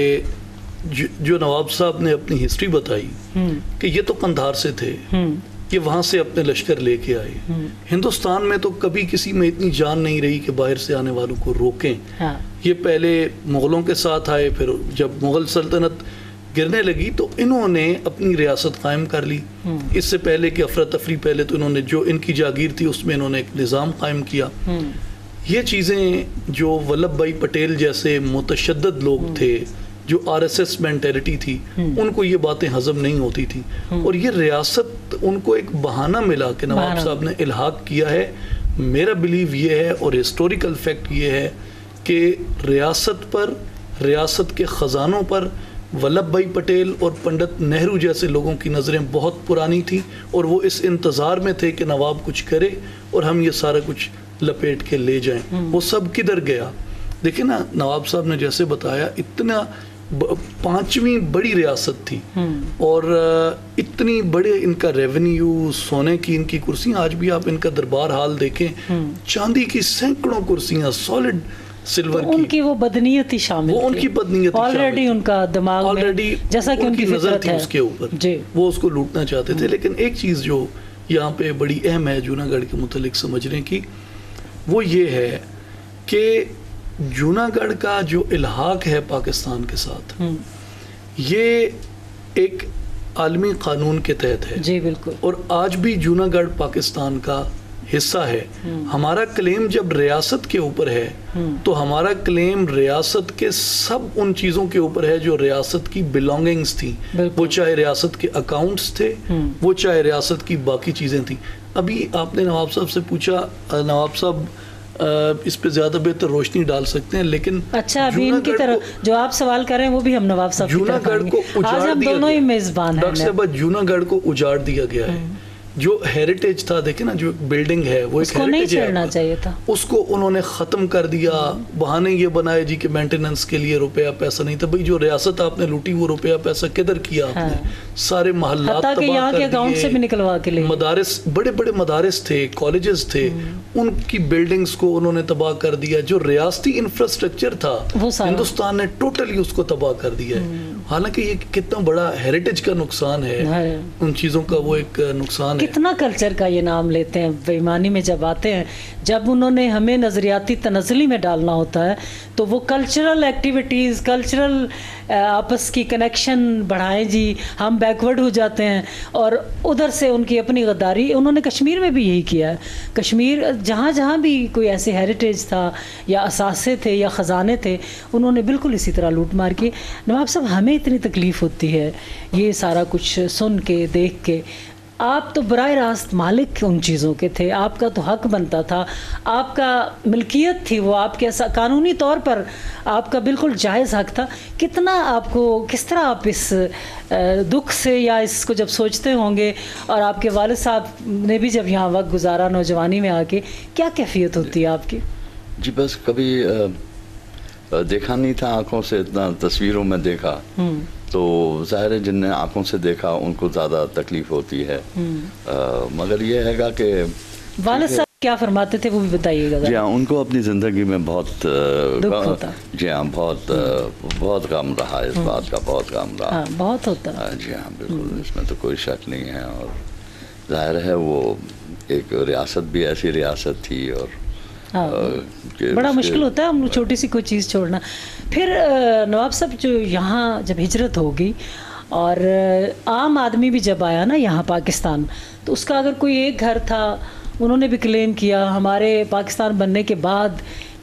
جو نواب صاحب نے اپنی ہسٹری بتائی کہ یہ تو قندھار سے تھے، یہ وہاں سے اپنے لشکر لے کے آئے. ہندوستان میں تو کبھی کسی میں اتنی جان نہیں رہی کہ باہر سے آنے والوں کو روکیں. یہ پہلے مغلوں کے ساتھ آئے، پھر جب مغل سلطنت گرنے لگی تو انہوں نے اپنی ریاست قائم کر لی. اس سے پہلے کہ افراتفری، پہلے تو انہوں نے جو ان کی جاگیر تھی اس میں انہوں نے ایک نظام قائم کیا. یہ چیزیں جو ولبھ بھائی پٹیل جیسے متشدد لوگ تھے، جو آر ایس ایس مینٹیلٹی تھی، ان کو یہ باتیں ہضم نہیں ہوتی تھی. اور یہ ریاست ان کو ایک بہانہ ملا کہ نواب صاحب نے الحاق کیا ہے. میرا بلیو یہ ہے اور ہسٹوریکل فیکٹ یہ ہے کہ ریاست پر، ریاست کے خزانوں پر ولبھ بھائی پٹیل اور پنڈت نہرو جیسے لوگوں کی نظریں بہت پرانی تھیں اور وہ اس انتظار میں تھے کہ نواب کچھ کرے اور ہم یہ سارا کچھ لپیٹ کے لے جائیں. وہ سب کدھر گیا؟ دیکھیں نا، نواب صاحب نے جیسے بتایا اتنا پانچویں بڑی ریاست تھی اور اتنی بڑے ان کا ریونیو، سونے کی ان کی کرسیاں. آج بھی آپ ان کا دربار حال دیکھیں، چاندی کی سینکڑوں کرسیاں سالڈ سلور کی. ان کی وہ بدنیت ہی شامل، وہ ان کی بدنیت آلریڈی ان کا دماغ میں جیسا کہ ان کی نظر فطرت تھی ہے اس کے اوپر، جی وہ اس کو لوٹنا چاہتے تھے. لیکن ایک چیز جو یہاں پہ بڑی اہم ہے جوناگڑھ کے متعلق سمجھنے کی، وہ یہ ہے کہ جوناگڑھ کا جو الحاق ہے پاکستان کے ساتھ، یہ ایک عالمی قانون کے تحت ہے. جی بالکل. اور آج بھی جوناگڑھ پاکستان کا حصہ ہے. ہمارا کلیم جب ریاست کے اوپر ہے تو ہمارا کلیم ریاست کے سب ان چیزوں کے اوپر ہے جو ریاست کی بلانگنگز تھیں، وہ چاہے ریاست کے اکاؤنٹس تھے، وہ چاہے ریاست کی باقی چیزیں تھیں. ابھی آپ نے نواب صاحب سے پوچھا، نواب صاحب اس پہ زیادہ بہتر روشنی ڈال سکتے ہیں، لیکن اچھا ابھی ان کی طرف جو آپ سوال کر رہے ہیں وہ بھی ہم نواب صاحب کی طرف آئیں گے. آج ہم دونوں ہی میزبان ہیں. ڈاکٹر صاحب، جوناگڑھ کو اجاڑ دیا گیا ہے. جو ہیریٹیج تھا، دیکھیں نا، جو ایک بلڈنگ ہے وہ ایک ہیریٹیج ہے، اس کو انہوں نے ختم کر دیا. بہانے یہ بنائے جی کہ مینٹیننس کے لیے روپیہ پیسہ نہیں تھا. بھئی جو ریاست آپ نے لوٹی وہ روپیہ پیسہ کدھر کیا آپ نے؟ سارے محلات تباہ کر دیے. مدارس، بڑے بڑے مدارس تھے، کالجز تھے، ان کی بلڈنگز کو انہوں نے تباہ کر دیا. جو ریاستی انفراسٹرکچر تھا ہندوستان نے ٹوٹلی اس کو تباہ کر دیا ہے. حالانکہ یہ کتنا بڑا ہیریٹیج کا نقصان ہے، ان چیزوں کا وہ ایک نقصان ہے. کتنا کلچر کا یہ نام لیتے ہیں بے ایمانی میں جب آتے ہیں. جب انہوں نے ہمیں نظریاتی تنزلی میں ڈالنا ہوتا ہے تو وہ کلچرل ایکٹیویٹیز، کلچرل آپس کی کنیکشن بڑھائیں جی، ہم بیکورڈ ہو جاتے ہیں. اور ادھر سے ان کی اپنی غداری. انہوں نے کشمیر میں بھی یہی کیا ہے. کشمیر جہاں جہاں بھی کوئی ایسے ہیریٹیج تھا یا اثاثے تھے یا خزانے تھے، انہوں نے بالکل اسی طرح لوٹ مار کی. نواب صاحب، ہمیں اتنی تکلیف ہوتی ہے یہ سارا کچھ سن کے، دیکھ کے. آپ تو براہ راست مالک ان چیزوں کے تھے، آپ کا تو حق بنتا تھا، آپ کا ملکیت تھی وہ، آپ کے قانونی طور پر آپ کا بالکل جائز حق تھا. کتنا آپ کو، کس طرح آپ اس دکھ سے یا اس کو جب سوچتے ہوں گے، اور آپ کے والد صاحب نے بھی جب یہاں وقت گزارا نوجوانی میں آ کے، کیا کیفیت ہوتی ہے آپ کی؟ جی بس کبھی دیکھا نہیں تھا آنکھوں سے، اتنا تصویروں میں دیکھا، تو ظاہر ہے جن نے آنکھوں سے دیکھا ان کو زیادہ تکلیف ہوتی ہے. مگر یہ ہے گا کہ والد صاحب کیا فرماتے تھے وہ بھی بتائیے گا. جی ہاں، ان کو اپنی زندگی میں بہت جی ہاں بہت بہت غم رہا اس بات کا، بہت غم رہا. بہت ہوتا ہے. جی ہاں بالکل، اس میں تو کوئی شک نہیں ہے. اور ظاہر ہے وہ ایک ریاست بھی ایسی ریاست تھی، اور بڑا مشکل ہوتا ہے ہم چھوٹی سی کوئی چیز چھوڑنا. پھر نواب صاحب جو یہاں جب ہجرت ہوگی اور عام آدمی بھی جب آیا نا یہاں پاکستان، تو اس کا اگر کوئی ایک گھر تھا، انہوں نے بھی کلیم کیا ہمارے پاکستان بننے کے بعد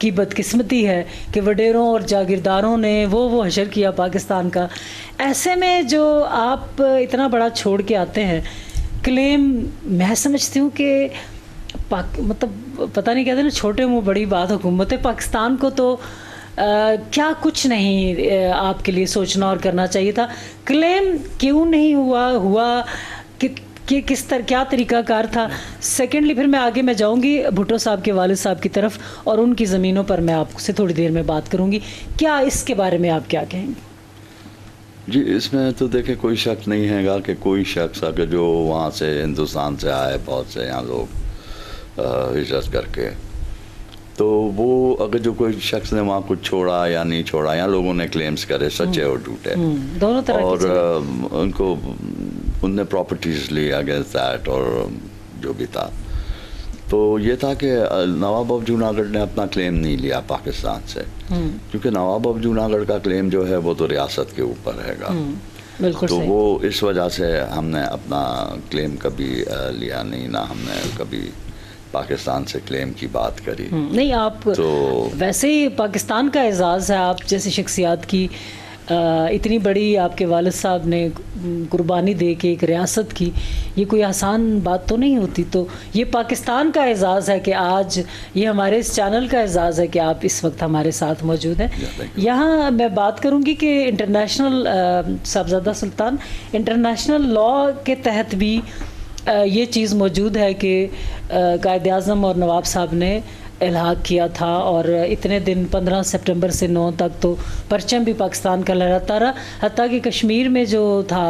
کی بدقسمتی ہے کہ وڈیروں اور جاگیرداروں نے وہ وہ حشر کیا پاکستان کا. ایسے میں جو آپ اتنا بڑا چھوڑ کے آتے ہیں کلیم، میں سمجھتی ہوں کہ پاک مطلب پتہ نہیں کہتے نا چھوٹے منہ بڑی بات، حکومت پاکستان کو تو آ, کیا کچھ نہیں آ, آپ کے لیے سوچنا اور کرنا چاہیے تھا. کلیم کیوں نہیں ہوا ہوا کہ کہ کس طرح کیا طریقہ کار تھا؟ سیکنڈلی پھر میں آگے میں جاؤں گی بھٹو صاحب کے والد صاحب کی طرف اور ان کی زمینوں پر میں آپ سے تھوڑی دیر میں بات کروں گی. کیا اس کے بارے میں آپ کیا کہیں گے؟ جی اس میں تو دیکھیں کوئی شک نہیں ہے گا کہ کوئی شخص اگر جو وہاں سے ہندوستان سے آئے، بہت سے یہاں لوگ ہجرت کر کے، تو وہ اگر جو کوئی شخص نے وہاں کچھ چھوڑا یا نہیں چھوڑا، یا لوگوں نے کلیمز کرے سچے اور جھوٹے، دونوں طرح اور ان کو ان نے پراپرٹیز لی اگینسٹ دیٹ اور جو بھی تھا، تو یہ تھا کہ نواب آف جوناگڑھ نے اپنا کلیم نہیں لیا پاکستان سے، کیونکہ نواب آف جوناگڑھ کا کلیم جو ہے وہ تو ریاست کے اوپر ہے گا. بالکل تو صحیح. وہ اس وجہ سے ہم نے اپنا کلیم کبھی لیا نہیں، نہ ہم نے کبھی پاکستان سے کلیم کی بات کری. نہیں، آپ تو ویسے ہی پاکستان کا اعزاز ہے آپ جیسی شخصیات کی، اتنی بڑی آپ کے والد صاحب نے قربانی دے کے ایک ریاست کی، یہ کوئی آسان بات تو نہیں ہوتی. تو یہ پاکستان کا اعزاز ہے کہ آج، یہ ہمارے اس چینل کا اعزاز ہے کہ آپ اس وقت ہمارے ساتھ موجود ہیں. یہاں میں بات کروں گی کہ انٹرنیشنل صاحبزادہ سلطان، انٹرنیشنل لا کے تحت بھی یہ چیز موجود ہے کہ قائد اعظم اور نواب صاحب نے الحاق کیا تھا، اور اتنے دن پندرہ سپٹمبر سے نو تک تو پرچم بھی پاکستان کا لہراتا رہا. حتیٰ کہ کشمیر میں جو تھا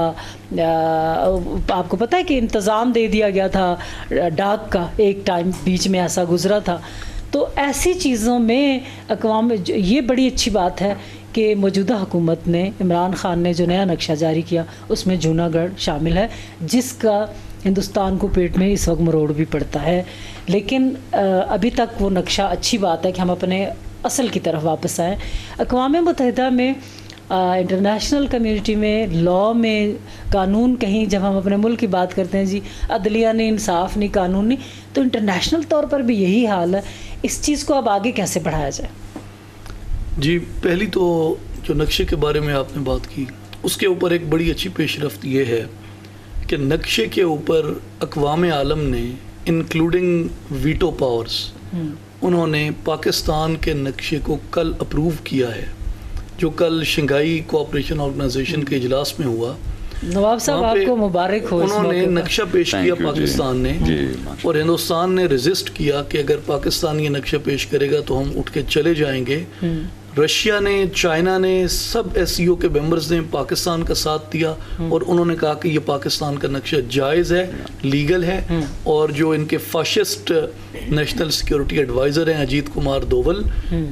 آپ کو پتہ ہے کہ انتظام دے دیا گیا تھا ڈاک کا، ایک ٹائم بیچ میں ایسا گزرا تھا. تو ایسی چیزوں میں اقوام، یہ بڑی اچھی بات ہے کہ موجودہ حکومت نے، عمران خان نے جو نیا نقشہ جاری کیا اس میں جوناگڑھ شامل ہے، جس کا ہندوستان کو پیٹ میں اس وقت مروڑ بھی پڑتا ہے. لیکن ابھی تک وہ نقشہ، اچھی بات ہے کہ ہم اپنے اصل کی طرف واپس آئیں. اقوام متحدہ میں، انٹرنیشنل کمیونٹی میں، لاء میں، قانون، کہیں جب ہم اپنے ملک کی بات کرتے ہیں جی عدلیہ نہیں، انصاف نہیں، قانون نہیں، تو انٹرنیشنل طور پر بھی یہی حال ہے. اس چیز کو اب آگے کیسے بڑھایا جائے؟ جی پہلی تو جو نقشے کے بارے میں آپ نے بات کی، اس کے اوپر ایک بڑی اچھی پیش رفت یہ ہے کہ نقشے کے اوپر اقوام عالم نے انکلوڈنگ ویٹو پاورز، انہوں نے پاکستان کے نقشے کو کل اپروو کیا ہے، جو کل شنگھائی کوآپریشن آرگنائزیشن کے اجلاس میں ہوا. نواب صاحب آپ کو مبارک ہو. انہوں نے نقشہ پیش کیا پاکستان نے، اور ہندوستان نے ریزسٹ کیا کہ اگر پاکستان یہ نقشہ پیش کرے گا تو ہم اٹھ کے چلے جائیں گے. رشیا نے، چائنا نے، سب ایس سی او کے ممبرز نے پاکستان کا ساتھ دیا، اور انہوں نے کہا کہ یہ پاکستان کا نقشہ جائز ہے، لیگل ہے. اور جو ان کے فاشسٹ نیشنل سیکیورٹی ایڈوائزر ہیں اجیت کمار دوول،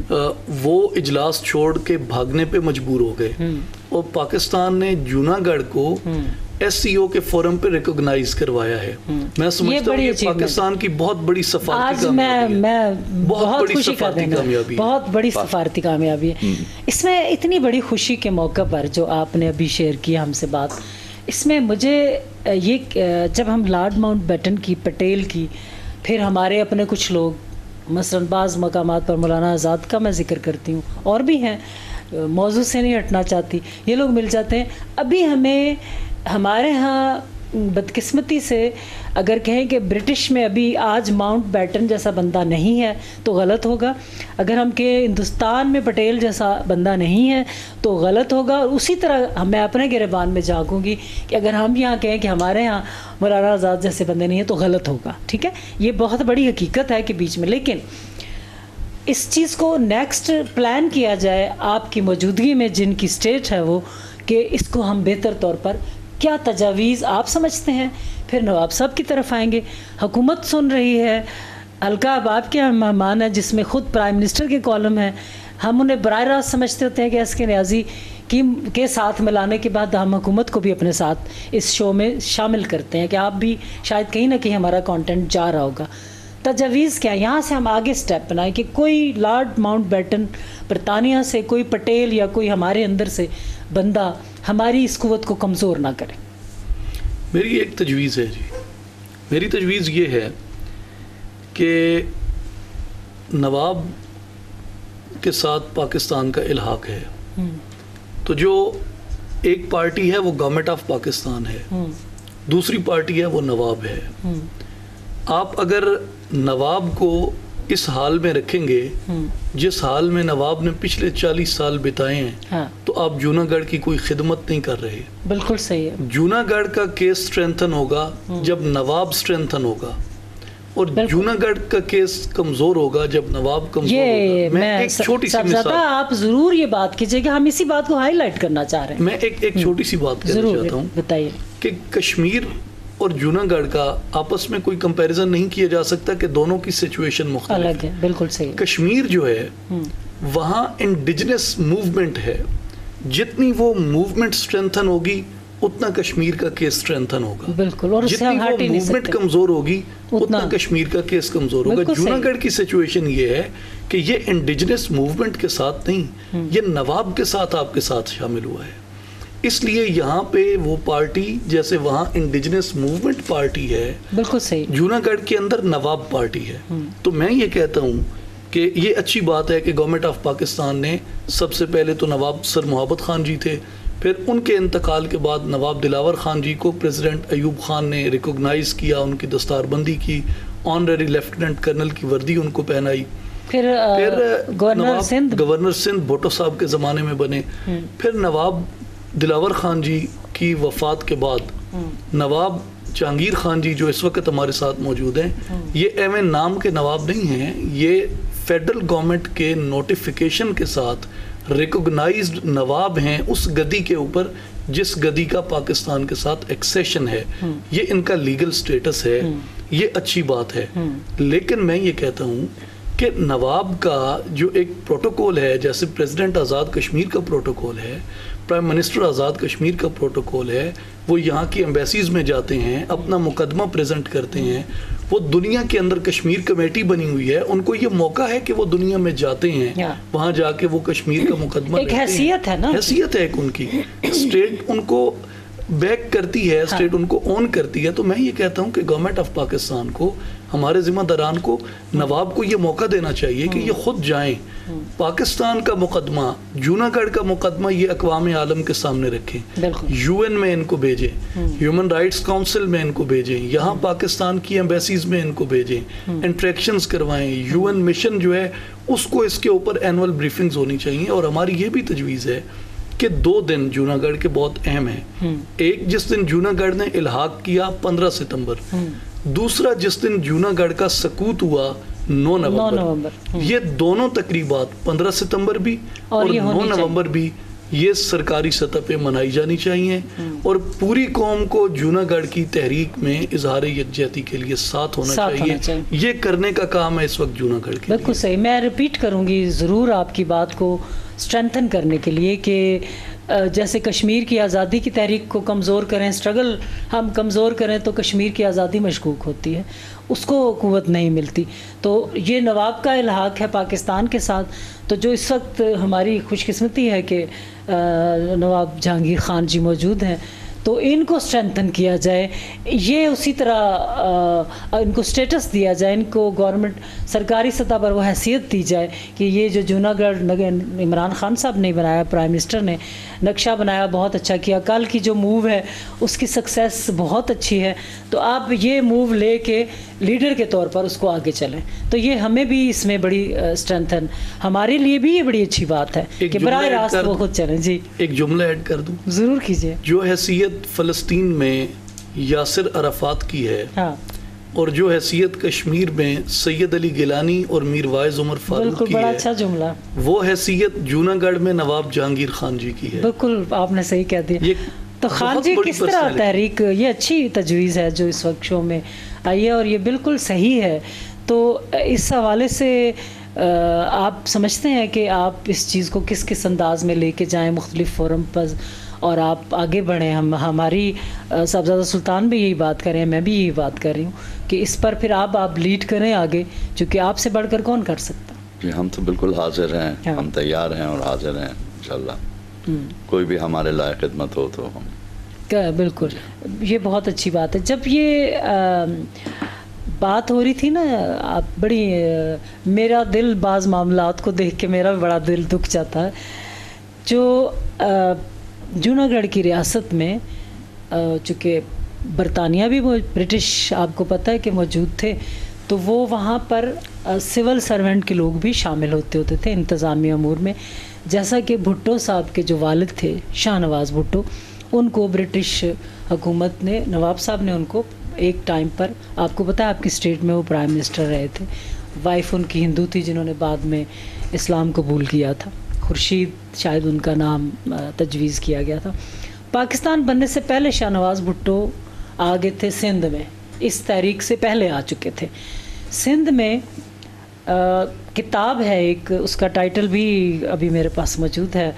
وہ اجلاس چھوڑ کے بھاگنے پہ مجبور ہو گئے، اور پاکستان نے جوناگڑھ کو ایس سی او کے فورم پہ ریکوگنائز کروایا ہے. میں سمجھتا ہوں یہ پاکستان کی بہت بڑی سفارتی کامیابی ہے. میں بہت خوشی سفارتی کامیابی بہت بڑی سفارتی کامیابی ہے. اس میں اتنی بڑی خوشی کے موقع پر جو آپ نے ابھی شیئر کیا ہم سے بات، اس میں مجھے یہ، جب ہم لارڈ ماؤنٹ بیٹن کی، پٹیل کی، پھر ہمارے اپنے کچھ لوگ، مثلاً بعض مقامات پر مولانا آزاد کا میں ذکر کرتی ہوں، اور بھی ہیں، موضوع سے نہیں ہٹنا چاہتی، یہ لوگ مل جاتے ہیں. ابھی ہمیں، ہمارے ہاں بدقسمتی سے اگر کہیں کہ برٹش میں ابھی آج ماؤنٹ بیٹن جیسا بندہ نہیں ہے تو غلط ہوگا. اگر ہم کہ ہندوستان میں پٹیل جیسا بندہ نہیں ہے تو غلط ہوگا. اور اسی طرح میں اپنے گریبان میں جھانکوں گی کہ اگر ہم یہاں کہیں کہ ہمارے ہاں مولانا آزاد جیسے بندے نہیں ہیں تو غلط ہوگا. ٹھیک ہے، یہ بہت بڑی حقیقت ہے کہ بیچ میں، لیکن اس چیز کو نیکسٹ پلان کیا جائے آپ کی موجودگی میں، جن کی اسٹیٹ ہے وہ، کہ اس کو ہم بہتر طور پر کیا تجاویز آپ سمجھتے ہیں. پھر نواب صاحب کی طرف آئیں گے. حکومت سن رہی ہے، حلقہ احباب کے مہمان ہیں جس میں خود پرائم منسٹر کے کالم ہیں. ہم انہیں براہ راست سمجھتے ہوتے ہیں کہ ایس کے نیازی کی کے ساتھ ملانے کے بعد ہم حکومت کو بھی اپنے ساتھ اس شو میں شامل کرتے ہیں کہ آپ بھی شاید کہیں نہ کہیں ہمارا کانٹینٹ جا رہا ہوگا. تجاویز کیا، یہاں سے ہم آگے سٹیپ بنائیں کہ کوئی لارڈ ماؤنٹ بیٹن برطانیہ سے، کوئی پٹیل یا کوئی ہمارے اندر سے بندہ ہماری اس قوت کو کمزور نہ کرے. میری ایک تجویز ہے جی، میری تجویز یہ ہے کہ نواب کے ساتھ پاکستان کا الحاق ہے. تو جو ایک پارٹی ہے وہ گورنمنٹ آف پاکستان ہے, دوسری پارٹی ہے وہ نواب ہے. آپ اگر نواب کو اس حال میں رکھیں گے جس حال میں نواب نے پچھلے چالیس سال بتائے ہیں, ہاں. تو آپ جوناگڑھ کی کوئی خدمت نہیں کر رہے. بالکل صحیح ہے. جوناگڑھ کا کیس سٹرینتھن ہوگا جب نواب سٹرینتھن ہوگا, اور جوناگڑھ کا کیس کمزور ہوگا جب نواب کمزور ہوگا. میں ایک چھوٹی سی مثال, آپ ضرور یہ بات کیجئے کہ ہم اسی بات کو ہائی لائٹ کرنا چاہ رہے ہیں. میں ایک ایک چھوٹی سی بات کہنا چاہتا ہوں, بتائیے کہ کشمیر اور جوناگڑھ کا آپس میں کوئی کمپیریزن نہیں کیا جا سکتا کہ دونوں کی سچویشن مختلف ہے. بالکل صحیح. کشمیر جو ہے وہاں انڈیجنس موومنٹ ہے, جتنی وہ موومنٹ سٹرینتھن ہوگی اتنا کشمیر کا کیس سٹرینتھن ہوگا. بالکل. اور جتنی وہ موومنٹ کمزور ہوگی اتنا کشمیر کا کیس کمزور ہوگا. جوناگڑھ کی سچویشن یہ ہے کہ یہ انڈیجنس موومنٹ کے ساتھ نہیں, یہ نواب کے ساتھ آپ کے ساتھ شامل ہوا ہے. اس لیے یہاں پہ وہ پارٹی جیسے وہاں انڈیجنس موومنٹ پارٹی ہے, بالکل صحیح, جوناگڑھ کے اندر نواب پارٹی ہے. تو میں یہ کہتا ہوں کہ یہ اچھی بات ہے کہ گورنمنٹ آف پاکستان نے سب سے پہلے تو نواب سر محبت خان جی تھے, پھر ان کے انتقال کے بعد نواب دلاور خان جی کو پریزیڈنٹ ایوب خان نے ریکوگنائز کیا, ان کی دستار بندی کی, آنریری لیفٹیننٹ کرنل کی وردی ان کو پہنائی. پھر گورنر سندھ گورنر سندھ بھٹو صاحب کے زمانے میں بنے. پھر نواب دلاور خان جی کی وفات کے بعد نواب جہانگیر خان جی جو اس وقت ہمارے ساتھ موجود ہیں, یہ ایم این نام کے نواب نہیں ہیں, یہ فیڈرل گورنمنٹ کے نوٹیفیکیشن کے ساتھ ریکوگنائزڈ نواب ہیں اس گدی کے اوپر جس گدی کا پاکستان کے ساتھ ایکسیشن ہے. یہ ان کا لیگل سٹیٹس ہے, یہ اچھی بات ہے. لیکن میں یہ کہتا ہوں کہ نواب کا جو ایک پروٹوکول ہے, جیسے پریزیڈنٹ آزاد کشمیر کا پروٹوکول ہے, پرائم منسٹر آزاد کشمیر کا پروٹوکول ہے, وہ یہاں کی ایمبیسیز میں جاتے ہیں, اپنا مقدمہ پریزنٹ کرتے ہیں, وہ دنیا کے اندر کشمیر کمیٹی بنی ہوئی ہے, ان کو یہ موقع ہے کہ وہ دنیا میں جاتے ہیں, وہاں جا کے وہ کشمیر کا مقدمہ ایک حیثیت ہے نا, حیثیت ہے ایک ان کی, اسٹیٹ ان کو بیک کرتی ہے, اسٹیٹ ان کو اون کرتی ہے. تو میں یہ کہتا ہوں کہ گورنمنٹ آف پاکستان کو, ہمارے ذمہ داران کو, نواب کو یہ موقع دینا چاہیے کہ یہ خود جائیں, پاکستان کا مقدمہ, جوناگڑھ کا مقدمہ یہ اقوام عالم کے سامنے رکھیں, یو این میں ان کو بھیجیں, ہیومن رائٹس کاؤنسل میں ان کو بھیجیں, یہاں پاکستان کی ایمبیسیز میں ان کو بھیجیں, انٹریکشنز کروائیں, یو این مشن جو ہے اس کو اس کے اوپر اینول بریفنگز ہونی چاہیے. اور ہماری یہ بھی تجویز ہے کہ دو دن جوناگڑھ کے بہت اہم ہیں. ایک جس دن جوناگڑھ نے الحاق کیا پندرہ ستمبر, دوسرا جس دن جوناگڑھ کا سقوط ہوا نو نومبر. یہ دونوں تقریبات پندرہ ستمبر بھی اور نو نومبر بھی یہ سرکاری سطح پہ منائی جانی چاہیے, اور پوری قوم کو جوناگڑھ کی تحریک میں اظہار یکجہتی کے لیے ساتھ ہونا چاہیے. یہ کرنے کا کام ہے اس وقت جوناگڑھ کے. بالکل صحیح. میں ریپیٹ کروں گی ضرور آپ کی بات کو اسٹرینتھن کرنے کے لیے کہ جیسے کشمیر کی آزادی کی تحریک کو کمزور کریں, اسٹرگل ہم کمزور کریں تو کشمیر کی آزادی مشکوک ہوتی ہے, اس کو قوت نہیں ملتی. تو یہ نواب کا الحاق ہے پاکستان کے ساتھ. تو جو اس وقت ہماری خوش قسمتی ہے کہ نواب جہانگیر خان جی موجود ہیں, تو ان کو اسٹرینتھن کیا جائے, یہ اسی طرح ان کو سٹیٹس دیا جائے, ان کو گورنمنٹ سرکاری سطح پر وہ حیثیت دی جائے کہ یہ جو جوناگڑھ عمران خان صاحب نے بنایا, پرائم منسٹر نے نقشہ بنایا, بہت اچھا کیا. کل کی جو موو ہے اس کی سکسیس بہت اچھی ہے, تو آپ یہ موو لے کے لیڈر کے طور پر اس کو آگے چلیں. تو یہ ہمیں بھی اس میں بڑی اسٹرینتھن, ہمارے لیے بھی یہ بڑی اچھی بات ہے کہ براہ راست وہ خود چلیں. جی ایک جملہ ایڈ کر دوں, ضرور کیجیے. جو حیثیت فلسطین میں یاسر عرفات کی ہے, ہاں, اور جو حیثیت کشمیر میں سید علی گیلانی اور میر وائز عمر فاروق کی بڑا ہے, اچھا جملہ, وہ حیثیت جوناگڑھ میں نواب جہانگیر خان جی کی ہے. بالکل آپ نے صحیح کہہ دیا. تو خان جی کس طرح تحریک, یہ اچھی تجویز ہے جو اس وقت شو میں آئی ہے, اور یہ بالکل صحیح ہے. تو اس حوالے سے آپ سمجھتے ہیں کہ آپ اس چیز کو کس کس انداز میں لے کے جائیں مختلف فورم پر اور آپ آگے بڑھیں؟ ہم ہماری صاحبزادہ سلطان بھی یہی بات کر رہے ہیں, میں بھی یہی بات کر رہی ہوں کہ اس پر پھر آپ آپ لیڈ کریں آگے, چونکہ آپ سے بڑھ کر کون کر سکتا. جی ہم تو بالکل حاضر ہیں, ہم تیار ہیں اور حاضر ہیں انشاءاللہ. کوئی بھی ہمارے لائق خدمت ہو تو ہم. بالکل, یہ بہت اچھی بات ہے. جب یہ بات ہو رہی تھی نا آپ بڑی میرا دل بعض معاملات کو دیکھ کے میرا بھی بڑا دل دکھ جاتا ہے. جو جوناگڑھ کی ریاست میں چونکہ برطانیہ بھی برٹش آپ کو پتہ ہے کہ موجود تھے, تو وہ وہاں پر سول سرونٹ کے لوگ بھی شامل ہوتے ہوتے تھے انتظامی امور میں. جیسا کہ بھٹو صاحب کے جو والد تھے شاہ نواز بھٹو, ان کو برٹش حکومت نے, نواب صاحب نے ان کو ایک ٹائم پر, آپ کو پتہ ہے آپ کی اسٹیٹ میں وہ پرائم منسٹر رہے تھے, وائف ان کی ہندو تھی جنہوں نے بعد میں اسلام قبول کیا تھا, خورشید شاید ان کا نام تجویز کیا گیا تھا. پاکستان بننے سے پہلے شاہ نواز بھٹو آگے تھے سندھ میں, اس تحریک سے پہلے آ چکے تھے. سندھ میں کتاب ہے ایک, اس کا ٹائٹل بھی ابھی میرے پاس موجود ہے,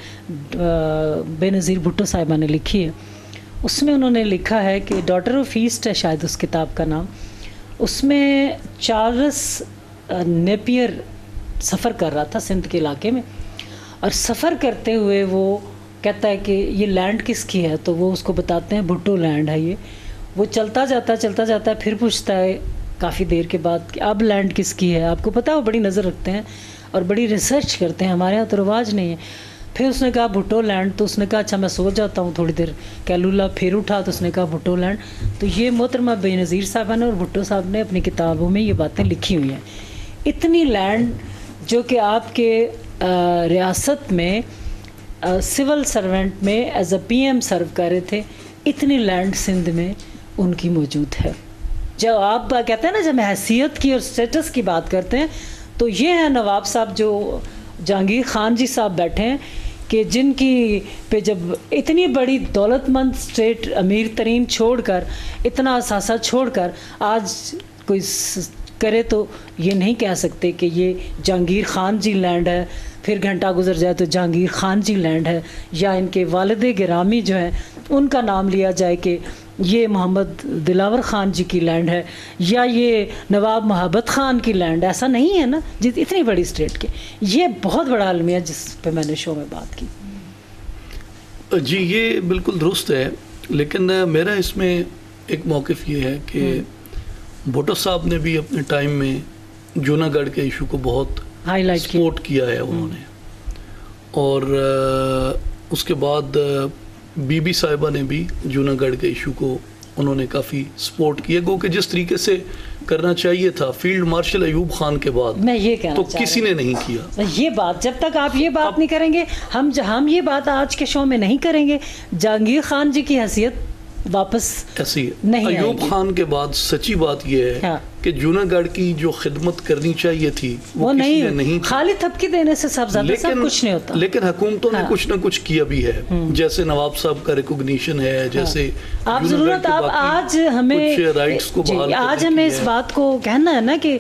بے نظیر بھٹو صاحبہ نے لکھی ہے. اس میں انہوں نے لکھا ہے کہ ڈاٹر آف ایسٹ ہے شاید اس کتاب کا نام. اس میں چارلس نیپیئر سفر کر رہا تھا سندھ کے علاقے میں, اور سفر کرتے ہوئے وہ کہتا ہے کہ یہ لینڈ کس کی ہے, تو وہ اس کو بتاتے ہیں بھٹو لینڈ ہے یہ. وہ چلتا جاتا ہے چلتا جاتا ہے پھر پوچھتا ہے کافی دیر کے بعد کہ اب لینڈ کس کی ہے. آپ کو پتہ ہے وہ بڑی نظر رکھتے ہیں اور بڑی ریسرچ کرتے ہیں, ہمارے یہاں تو رواج نہیں ہے. پھر اس نے کہا بھٹو لینڈ, تو اس نے کہا اچھا میں سو جاتا ہوں تھوڑی دیر. کیلولا پھر اٹھا تو اس نے کہا بھٹو لینڈ. تو یہ محترمہ بے نظیر صاحبہ نے اور بھٹو صاحب نے اپنی کتابوں میں یہ باتیں لکھی ہوئی ہیں. اتنی لینڈ جو کہ آپ کے ریاست میں سول سرونٹ میں as a P M serve کر رہے تھے, اتنی لینڈ سندھ میں ان کی موجود ہے. جب آپ کہتے ہیں نا جب حیثیت کی اور سٹیٹس کی بات کرتے ہیں, تو یہ ہے نواب صاحب جو جہانگیر خان جی صاحب بیٹھے ہیں کہ جن کی پہ جب اتنی بڑی دولت مند اسٹیٹ امیر ترین چھوڑ کر, اتنا اثاثہ چھوڑ کر آج کوئی کرے تو یہ نہیں کہہ سکتے کہ یہ جہانگیر خان جی لینڈ ہے, پھر گھنٹہ گزر جائے تو جہانگیر خان جی لینڈ ہے, یا ان کے والد گرامی جو ہیں ان کا نام لیا جائے کہ یہ محمد دلاور خان جی کی لینڈ ہے, یا یہ نواب محبت خان کی لینڈ ہے. ایسا نہیں ہے نا جس اتنی بڑی اسٹیٹ کے. یہ بہت بڑا المیہ جس پہ میں نے شو میں بات کی. جی یہ بالکل درست ہے, لیکن میرا اس میں ایک موقف یہ ہے کہ بھٹو صاحب نے بھی اپنے ٹائم میں جوناگڑھ کے ایشو کو بہت ہائی لائٹ سپورٹ کیا ہے انہوں نے, اور اس کے بعد بی بی صاحبہ نے بھی جوناگڑھ کے ایشو کو انہوں نے کافی سپورٹ کیا, گو کہ جس طریقے سے کرنا چاہیے تھا فیلڈ مارشل ایوب خان کے بعد میں یہ کہنا تو کسی نے نہیں کیا. یہ بات جب تک آپ یہ بات نہیں کریں گے, ہم ہم یہ بات آج کے شو میں نہیں کریں گے, جہانگیر خان جی کی حیثیت واپس ایسی نہیں آئے ایوب گی. خان کے بعد سچی بات یہ ہے ہاں. کہ جوناگڑھ کی جو خدمت کرنی چاہیے تھی وہ, وہ کسی نہیں, نے نہیں کی. خالی تھپکی دینے سے سب زیادہ سب کچھ نہیں ہوتا. لیکن حکومتوں نے ہاں. کچھ نہ کچھ کیا بھی ہے, جیسے نواب صاحب کا ریکوگنیشن ہے, جیسے آپ ضرورت آپ آج ہمیں رائٹس کو بحال آج ہمیں اس بات کو کہنا ہے نا کہ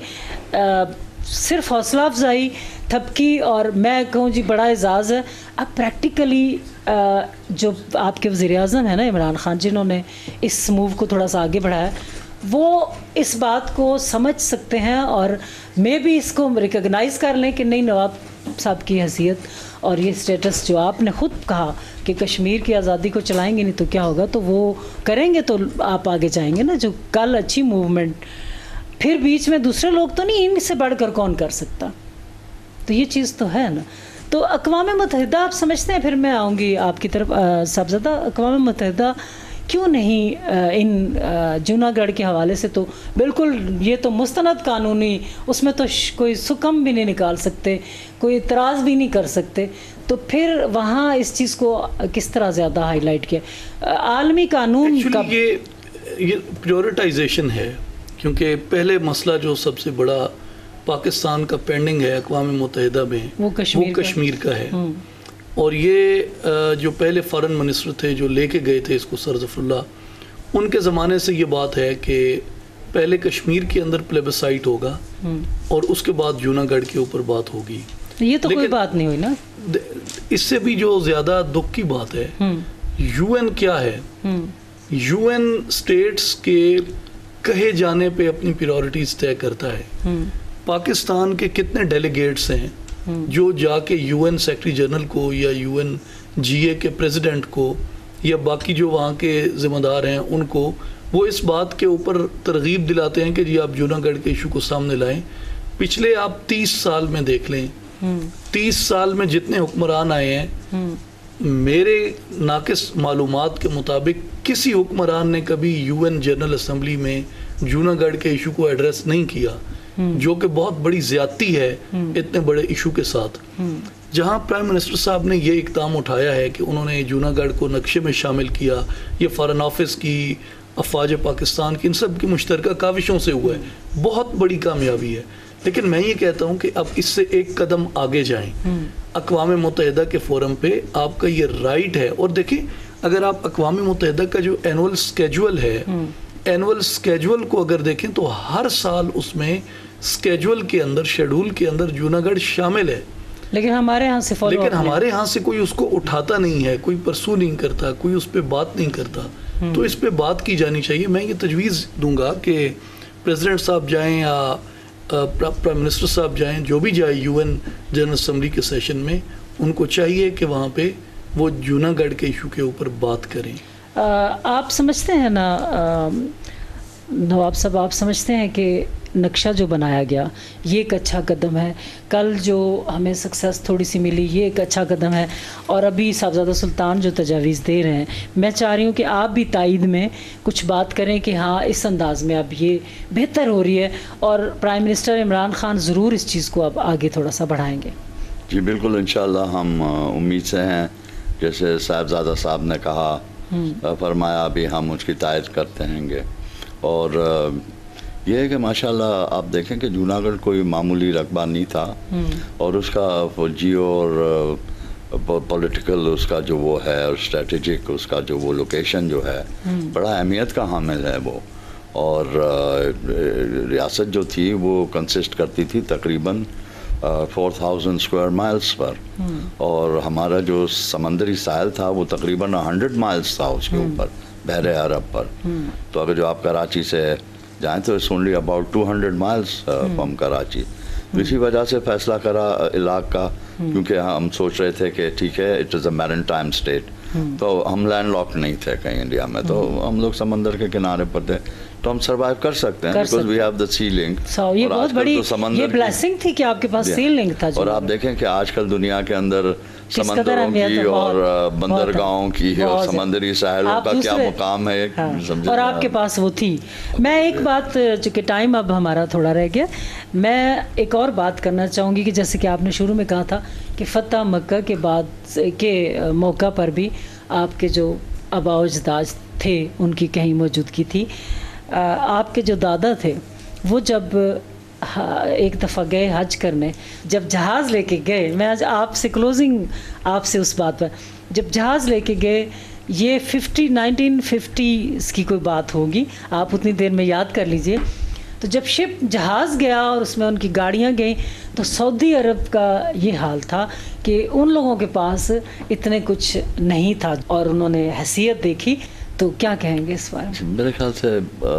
صرف حوصلہ افزائی تھپکی اور میں کہوں جی بڑا اعزاز ہے. اب پریکٹیکلی جو آپ کے وزیر اعظم ہیں نا عمران خان, جنہوں نے اس موو کو تھوڑا سا آگے بڑھایا, وہ اس بات کو سمجھ سکتے ہیں اور میں بھی اس کو ریکگنائز کر لیں کہ نہیں نواب صاحب کی حیثیت اور یہ سٹیٹس جو آپ نے خود کہا کہ کشمیر کی آزادی کو چلائیں گے نہیں تو کیا ہوگا, تو وہ کریں گے تو آپ آگے جائیں گے نا. جو کل اچھی موومنٹ, پھر بیچ میں دوسرے لوگ تو نہیں, ان سے بڑھ کر کون کر سکتا, تو یہ چیز تو ہے نا. تو اقوام متحدہ آپ سمجھتے ہیں, پھر میں آؤں گی آپ کی طرف صاحبزادہ, اقوام متحدہ کیوں نہیں ان جوناگڑھ کے حوالے سے, تو بالکل یہ تو مستند قانونی, اس میں تو کوئی سکم بھی نہیں نکال سکتے, کوئی اعتراض بھی نہیں کر سکتے, تو پھر وہاں اس چیز کو کس طرح زیادہ ہائی لائٹ کیا. عالمی قانون کا یہ پریورٹائزیشن ہے, کیونکہ پہلے مسئلہ جو سب سے بڑا پاکستان کا پینڈنگ ہے اقوام متحدہ میں وہ کشمیر, وہ کشمیر کا ہے. اور یہ جو پہلے فارن منسٹر تھے جو لے کے گئے تھے اس کو, سر ظفر اللہ, ان کے زمانے سے یہ بات ہے کہ پہلے کشمیر کے اندر پلیبسائٹ ہوگا اور اس کے بعد جوناگڑھ کے اوپر بات ہوگی. یہ تو کوئی بات نہیں ہوئی نا. اس سے بھی جو زیادہ دکھ کی بات ہے, یو این کیا ہے, یو این اسٹیٹس کے کہے جانے پہ اپنی پریورٹیز طے کرتا ہے. پاکستان کے کتنے ڈیلیگیٹس ہیں جو جا کے یو این سیکرٹری جنرل کو یا یو این جی اے کے پریزیڈنٹ کو یا باقی جو وہاں کے ذمہ دار ہیں ان کو وہ اس بات کے اوپر ترغیب دلاتے ہیں کہ جی آپ جوناگڑھ کے ایشو کو سامنے لائیں. پچھلے آپ تیس سال میں دیکھ لیں, تیس سال میں جتنے حکمران آئے ہیں, میرے ناقص معلومات کے مطابق کسی حکمران نے کبھی یو این جنرل اسمبلی میں جوناگڑھ کے ایشو کو ایڈریس نہیں کیا, جو کہ بہت بڑی زیادتی ہے اتنے بڑے ایشو کے ساتھ. جہاں پرائم منسٹر صاحب نے یہ اقدام اٹھایا ہے کہ انہوں نے جوناگڑھ کو نقشے میں شامل کیا, یہ فارن آفس کی, افواج پاکستان کی, ان سب کی مشترکہ کاوشوں سے ہوا ہے, بہت بڑی کامیابی ہے. لیکن میں یہ کہتا ہوں کہ اب اس سے ایک قدم آگے جائیں. اقوام متحدہ کے فورم پہ آپ کا یہ رائٹ ہے. اور دیکھیں, اگر آپ اقوام متحدہ کا جو اینول سکیجول ہے, اینول سکیجول کو اگر دیکھیں تو ہر سال اس میں سکیجول کے اندر, شیڈول کے اندر جوناگڑھ شامل ہے. لیکن ہمارے ہاں سے فالو لیکن ہمارے ہاں سے کوئی اس کو اٹھاتا نہیں ہے, کوئی پرسو نہیں کرتا, کوئی اس پہ بات نہیں کرتا. تو اس پہ بات کی جانی چاہیے. میں یہ تجویز دوں گا کہ پریزیڈنٹ صاحب جائیں یا پرائم منسٹر صاحب جائیں, جو بھی جائے یو این جنرل اسمبلی کے سیشن میں, ان کو چاہیے کہ وہاں پہ وہ جوناگڑھ کے ایشو کے اوپر بات کریں. آپ سمجھتے ہیں نا نواب صاحب, آپ سمجھتے ہیں کہ نقشہ جو بنایا گیا یہ ایک اچھا قدم ہے, کل جو ہمیں سکسیس تھوڑی سی ملی یہ ایک اچھا قدم ہے, اور ابھی صاحبزادہ سلطان جو تجاویز دے رہے ہیں, میں چاہ رہی ہوں کہ آپ بھی تائید میں کچھ بات کریں کہ ہاں اس انداز میں اب یہ بہتر ہو رہی ہے, اور پرائم منسٹر عمران خان ضرور اس چیز کو اب آگے تھوڑا سا بڑھائیں گے. جی بالکل, انشاءاللہ ہم امید سے ہیں. جیسے صاحبزادہ صاحب نے کہا, فرمایا, ابھی ہم اس کی تائید کرتے ہیں گے. اور یہ ہے کہ ماشاءاللہ آپ دیکھیں کہ جوناگڑھ کوئی معمولی رقبہ نہیں تھا, اور اس کا جیو اور پولیٹیکل اس کا جو وہ ہے, اور اسٹریٹجک اس کا جو وہ لوکیشن جو ہے, بڑا اہمیت کا حامل ہے وہ. اور ریاست جو تھی وہ کنسسٹ کرتی تھی تقریباً فور تھاؤزینڈ اسکوائر مائلس پر, اور ہمارا جو سمندری ساحل تھا وہ تقریباً ہنڈریڈ مائلس تھا اس کے اوپر, بحر عرب پر. تو اگر جو آپ کراچی سے جائیں تو it's only about two hundred miles from Karachi. اسی وجہ سے فیصلہ کرا علاقہ کا, کیونکہ ہم سوچ رہے تھے کہ ٹھیک ہے it is a maritime state, تو ہم لینڈ لاک نہیں تھے کہیں انڈیا میں, تو ہم لوگ سمندر کے کنارے پر تھے, تو ہم سروائیو کر سکتے ہیں because we have the sea link. یہ بہت بڑی یہ بلیسنگ تھی کہ آپ کے پاس سی لنک تھا. اور آپ دیکھیں کہ آج کل دنیا کے اندر سمندروں کی اور بندرگاہوں کی اور سمندری ساحلوں کا کیا مقام ہے, اور آپ کے پاس وہ تھی. میں ایک بات, چونکہ ٹائم اب ہمارا تھوڑا رہ گیا, میں ایک اور بات کرنا چاہوں گی کہ جیسے کہ آپ نے شروع میں کہا تھا کہ فتح مکہ کے بعد کے موقع پر بھی آپ کے جو آباء و اجداد تھے ان کی کہیں موجودگی تھی. آپ کے جو دادا تھے وہ جب ایک دفعہ گئے حج کرنے, جب جہاز لے کے گئے, میں آج آپ سے کلوزنگ آپ سے اس بات پر, جب جہاز لے کے گئے, یہ ففٹی نائنٹین ففٹیز کی کوئی بات ہوگی, آپ اتنی دیر میں یاد کر لیجئے. تو جب شپ جہاز گیا اور اس میں ان کی گاڑیاں گئیں, تو سعودی عرب کا یہ حال تھا کہ ان لوگوں کے پاس اتنے کچھ نہیں تھا, اور انہوں نے حیثیت دیکھی. تو کیا کہیں گے اس بارے میں؟ میرے خیال سے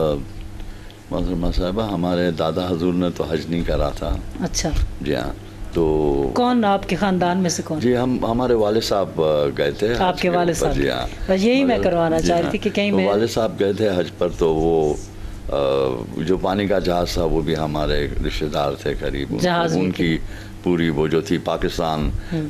محترمہ صاحبہ, ہمارے دادا حضور نے تو حج نہیں کرا تھا. اچھا. جی ہاں. تو کون آپ کے خاندان میں سے کون؟ جی ہم ہمارے والد صاحب گئے تھے. آپ کے والد صاحب؟ جی ہاں. یہی میں کروانا چاہ رہی تھی کہ کہیں میں, والد صاحب گئے تھے حج پر, تو وہ جو پانی کا جہاز تھا وہ بھی ہمارے رشتے دار تھے قریب, ان کی پوری وہ جو تھی Pakistan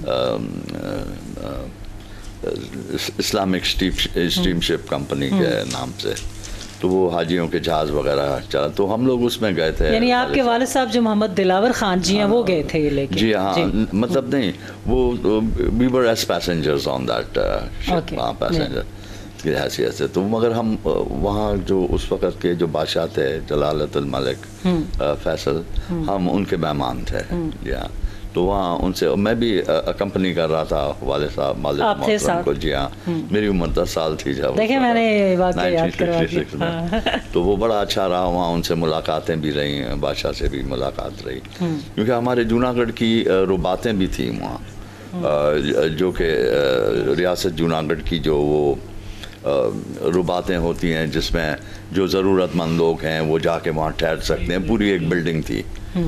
Islamic steamship company کے نام سے, تو وہ حاجیوں کے جہاز وغیرہ چلا, تو ہم لوگ اس میں گئے تھے. یعنی آپ کے والد صاحب جو محمد دلاور خان جی ہیں وہ گئے تھے یہ لے کے؟ جی ہاں, مطلب نہیں, وہ we were as passengers on that ship, ہاں پیسنجر کی حیثیت سے. تو مگر ہم وہاں جو اس وقت کے جو بادشاہ تھے جلالت الملک فیصل, ہم ان کے مہمان تھے. جی ہاں. تو وہاں ان سے میں بھی اکمپنی کر رہا تھا والد صاحب مالک محترم کو. جی ہاں, میری عمر دس سال تھی جب, دیکھیں میں نے واقعہ یاد کروا دیا. تو وہ بڑا اچھا رہا, وہاں ان سے ملاقاتیں بھی رہی, بادشاہ سے بھی ملاقات رہی, کیونکہ ہمارے جوناگڑھ کی رباتیں بھی تھیں وہاں, جو کہ ریاست جوناگڑھ کی جو وہ رباتیں ہوتی ہیں جس میں جو ضرورت مند لوگ ہیں وہ جا کے وہاں ٹھہر سکتے ہیں, پوری ایک بلڈنگ تھی.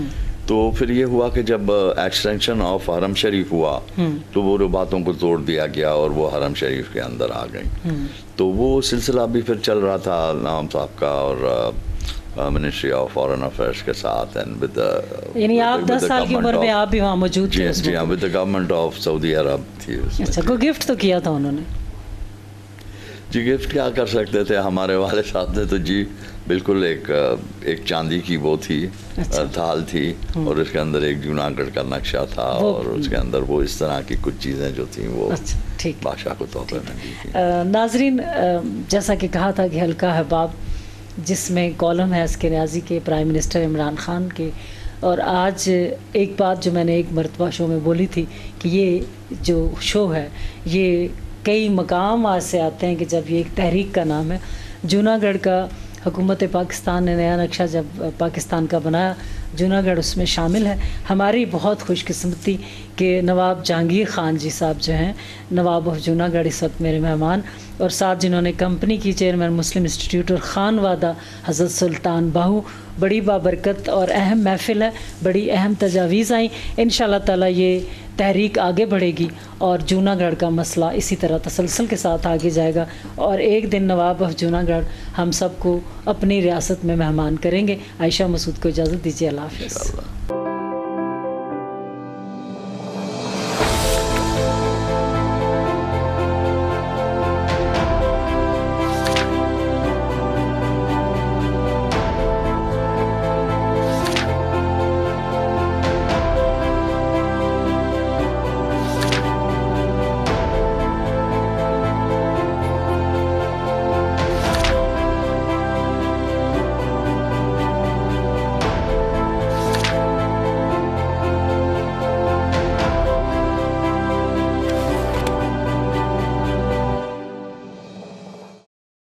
تو پھر یہ ہوا کہ جب ایکسٹینشن آف حرم شریف ہوا تو وہ باتوں کو توڑ دیا گیا اور وہ حرم شریف کے اندر آ گئی. تو وہ سلسلہ بھی پھر چل رہا تھا نواب صاحب کا اور منسٹری آف فارن افیئرس کے ساتھ اینڈ ود یعنی آپ دس سال کی عمر میں آپ بھی وہاں موجود تھے. جی ہاں with the government of Saudi Arab تھی. اچھا کوئی گفٹ تو کیا تھا انہوں نے؟ جی گفٹ کیا کر سکتے تھے, ہمارے والد صاحب نے تو جی بالکل ایک ایک چاندی کی وہ تھی تھال تھی اور اس کے اندر ایک جوناگڑھ کا نقشہ تھا اور اس کے اندر وہ اس طرح کی کچھ چیزیں جو تھیں وہ بادشاہ کو تحفے میں دی تھی. ناظرین جیسا کہ کہا تھا کہ حلقہ احباب جس میں کالم ہے اس کے نیازی کے, پرائم منسٹر عمران خان کے, اور آج ایک بات جو میں نے ایک مرتبہ شو میں بولی تھی کہ یہ جو شو ہے یہ کئی مقام آج سے آتے ہیں کہ جب یہ ایک تحریک کا نام ہے. جوناگڑھ کا حکومت پاکستان نے نیا نقشہ جب پاکستان کا بنایا, جوناگڑھ اس میں شامل ہے. ہماری بہت خوش قسمتی کہ نواب جہانگیر خان جی صاحب جو ہیں نواب آف جوناگڑھ اس وقت میرے مہمان, اور ساتھ جنہوں نے کمپنی کی چیئرمین مسلم انسٹیٹیوٹ اور خان وادہ حضرت سلطان باہو. بڑی بابرکت اور اہم محفل ہے, بڑی اہم تجاویز آئیں. ان شاء اللہ تعالیٰ یہ تحریک آگے بڑھے گی اور جوناگڑھ کا مسئلہ اسی طرح تسلسل کے ساتھ آگے جائے گا, اور ایک دن نواب آف جوناگڑھ ہم سب کو اپنی ریاست میں مہمان کریں گے. عائشہ مسعود کو اجازت دیجیے, اللہ حافظ.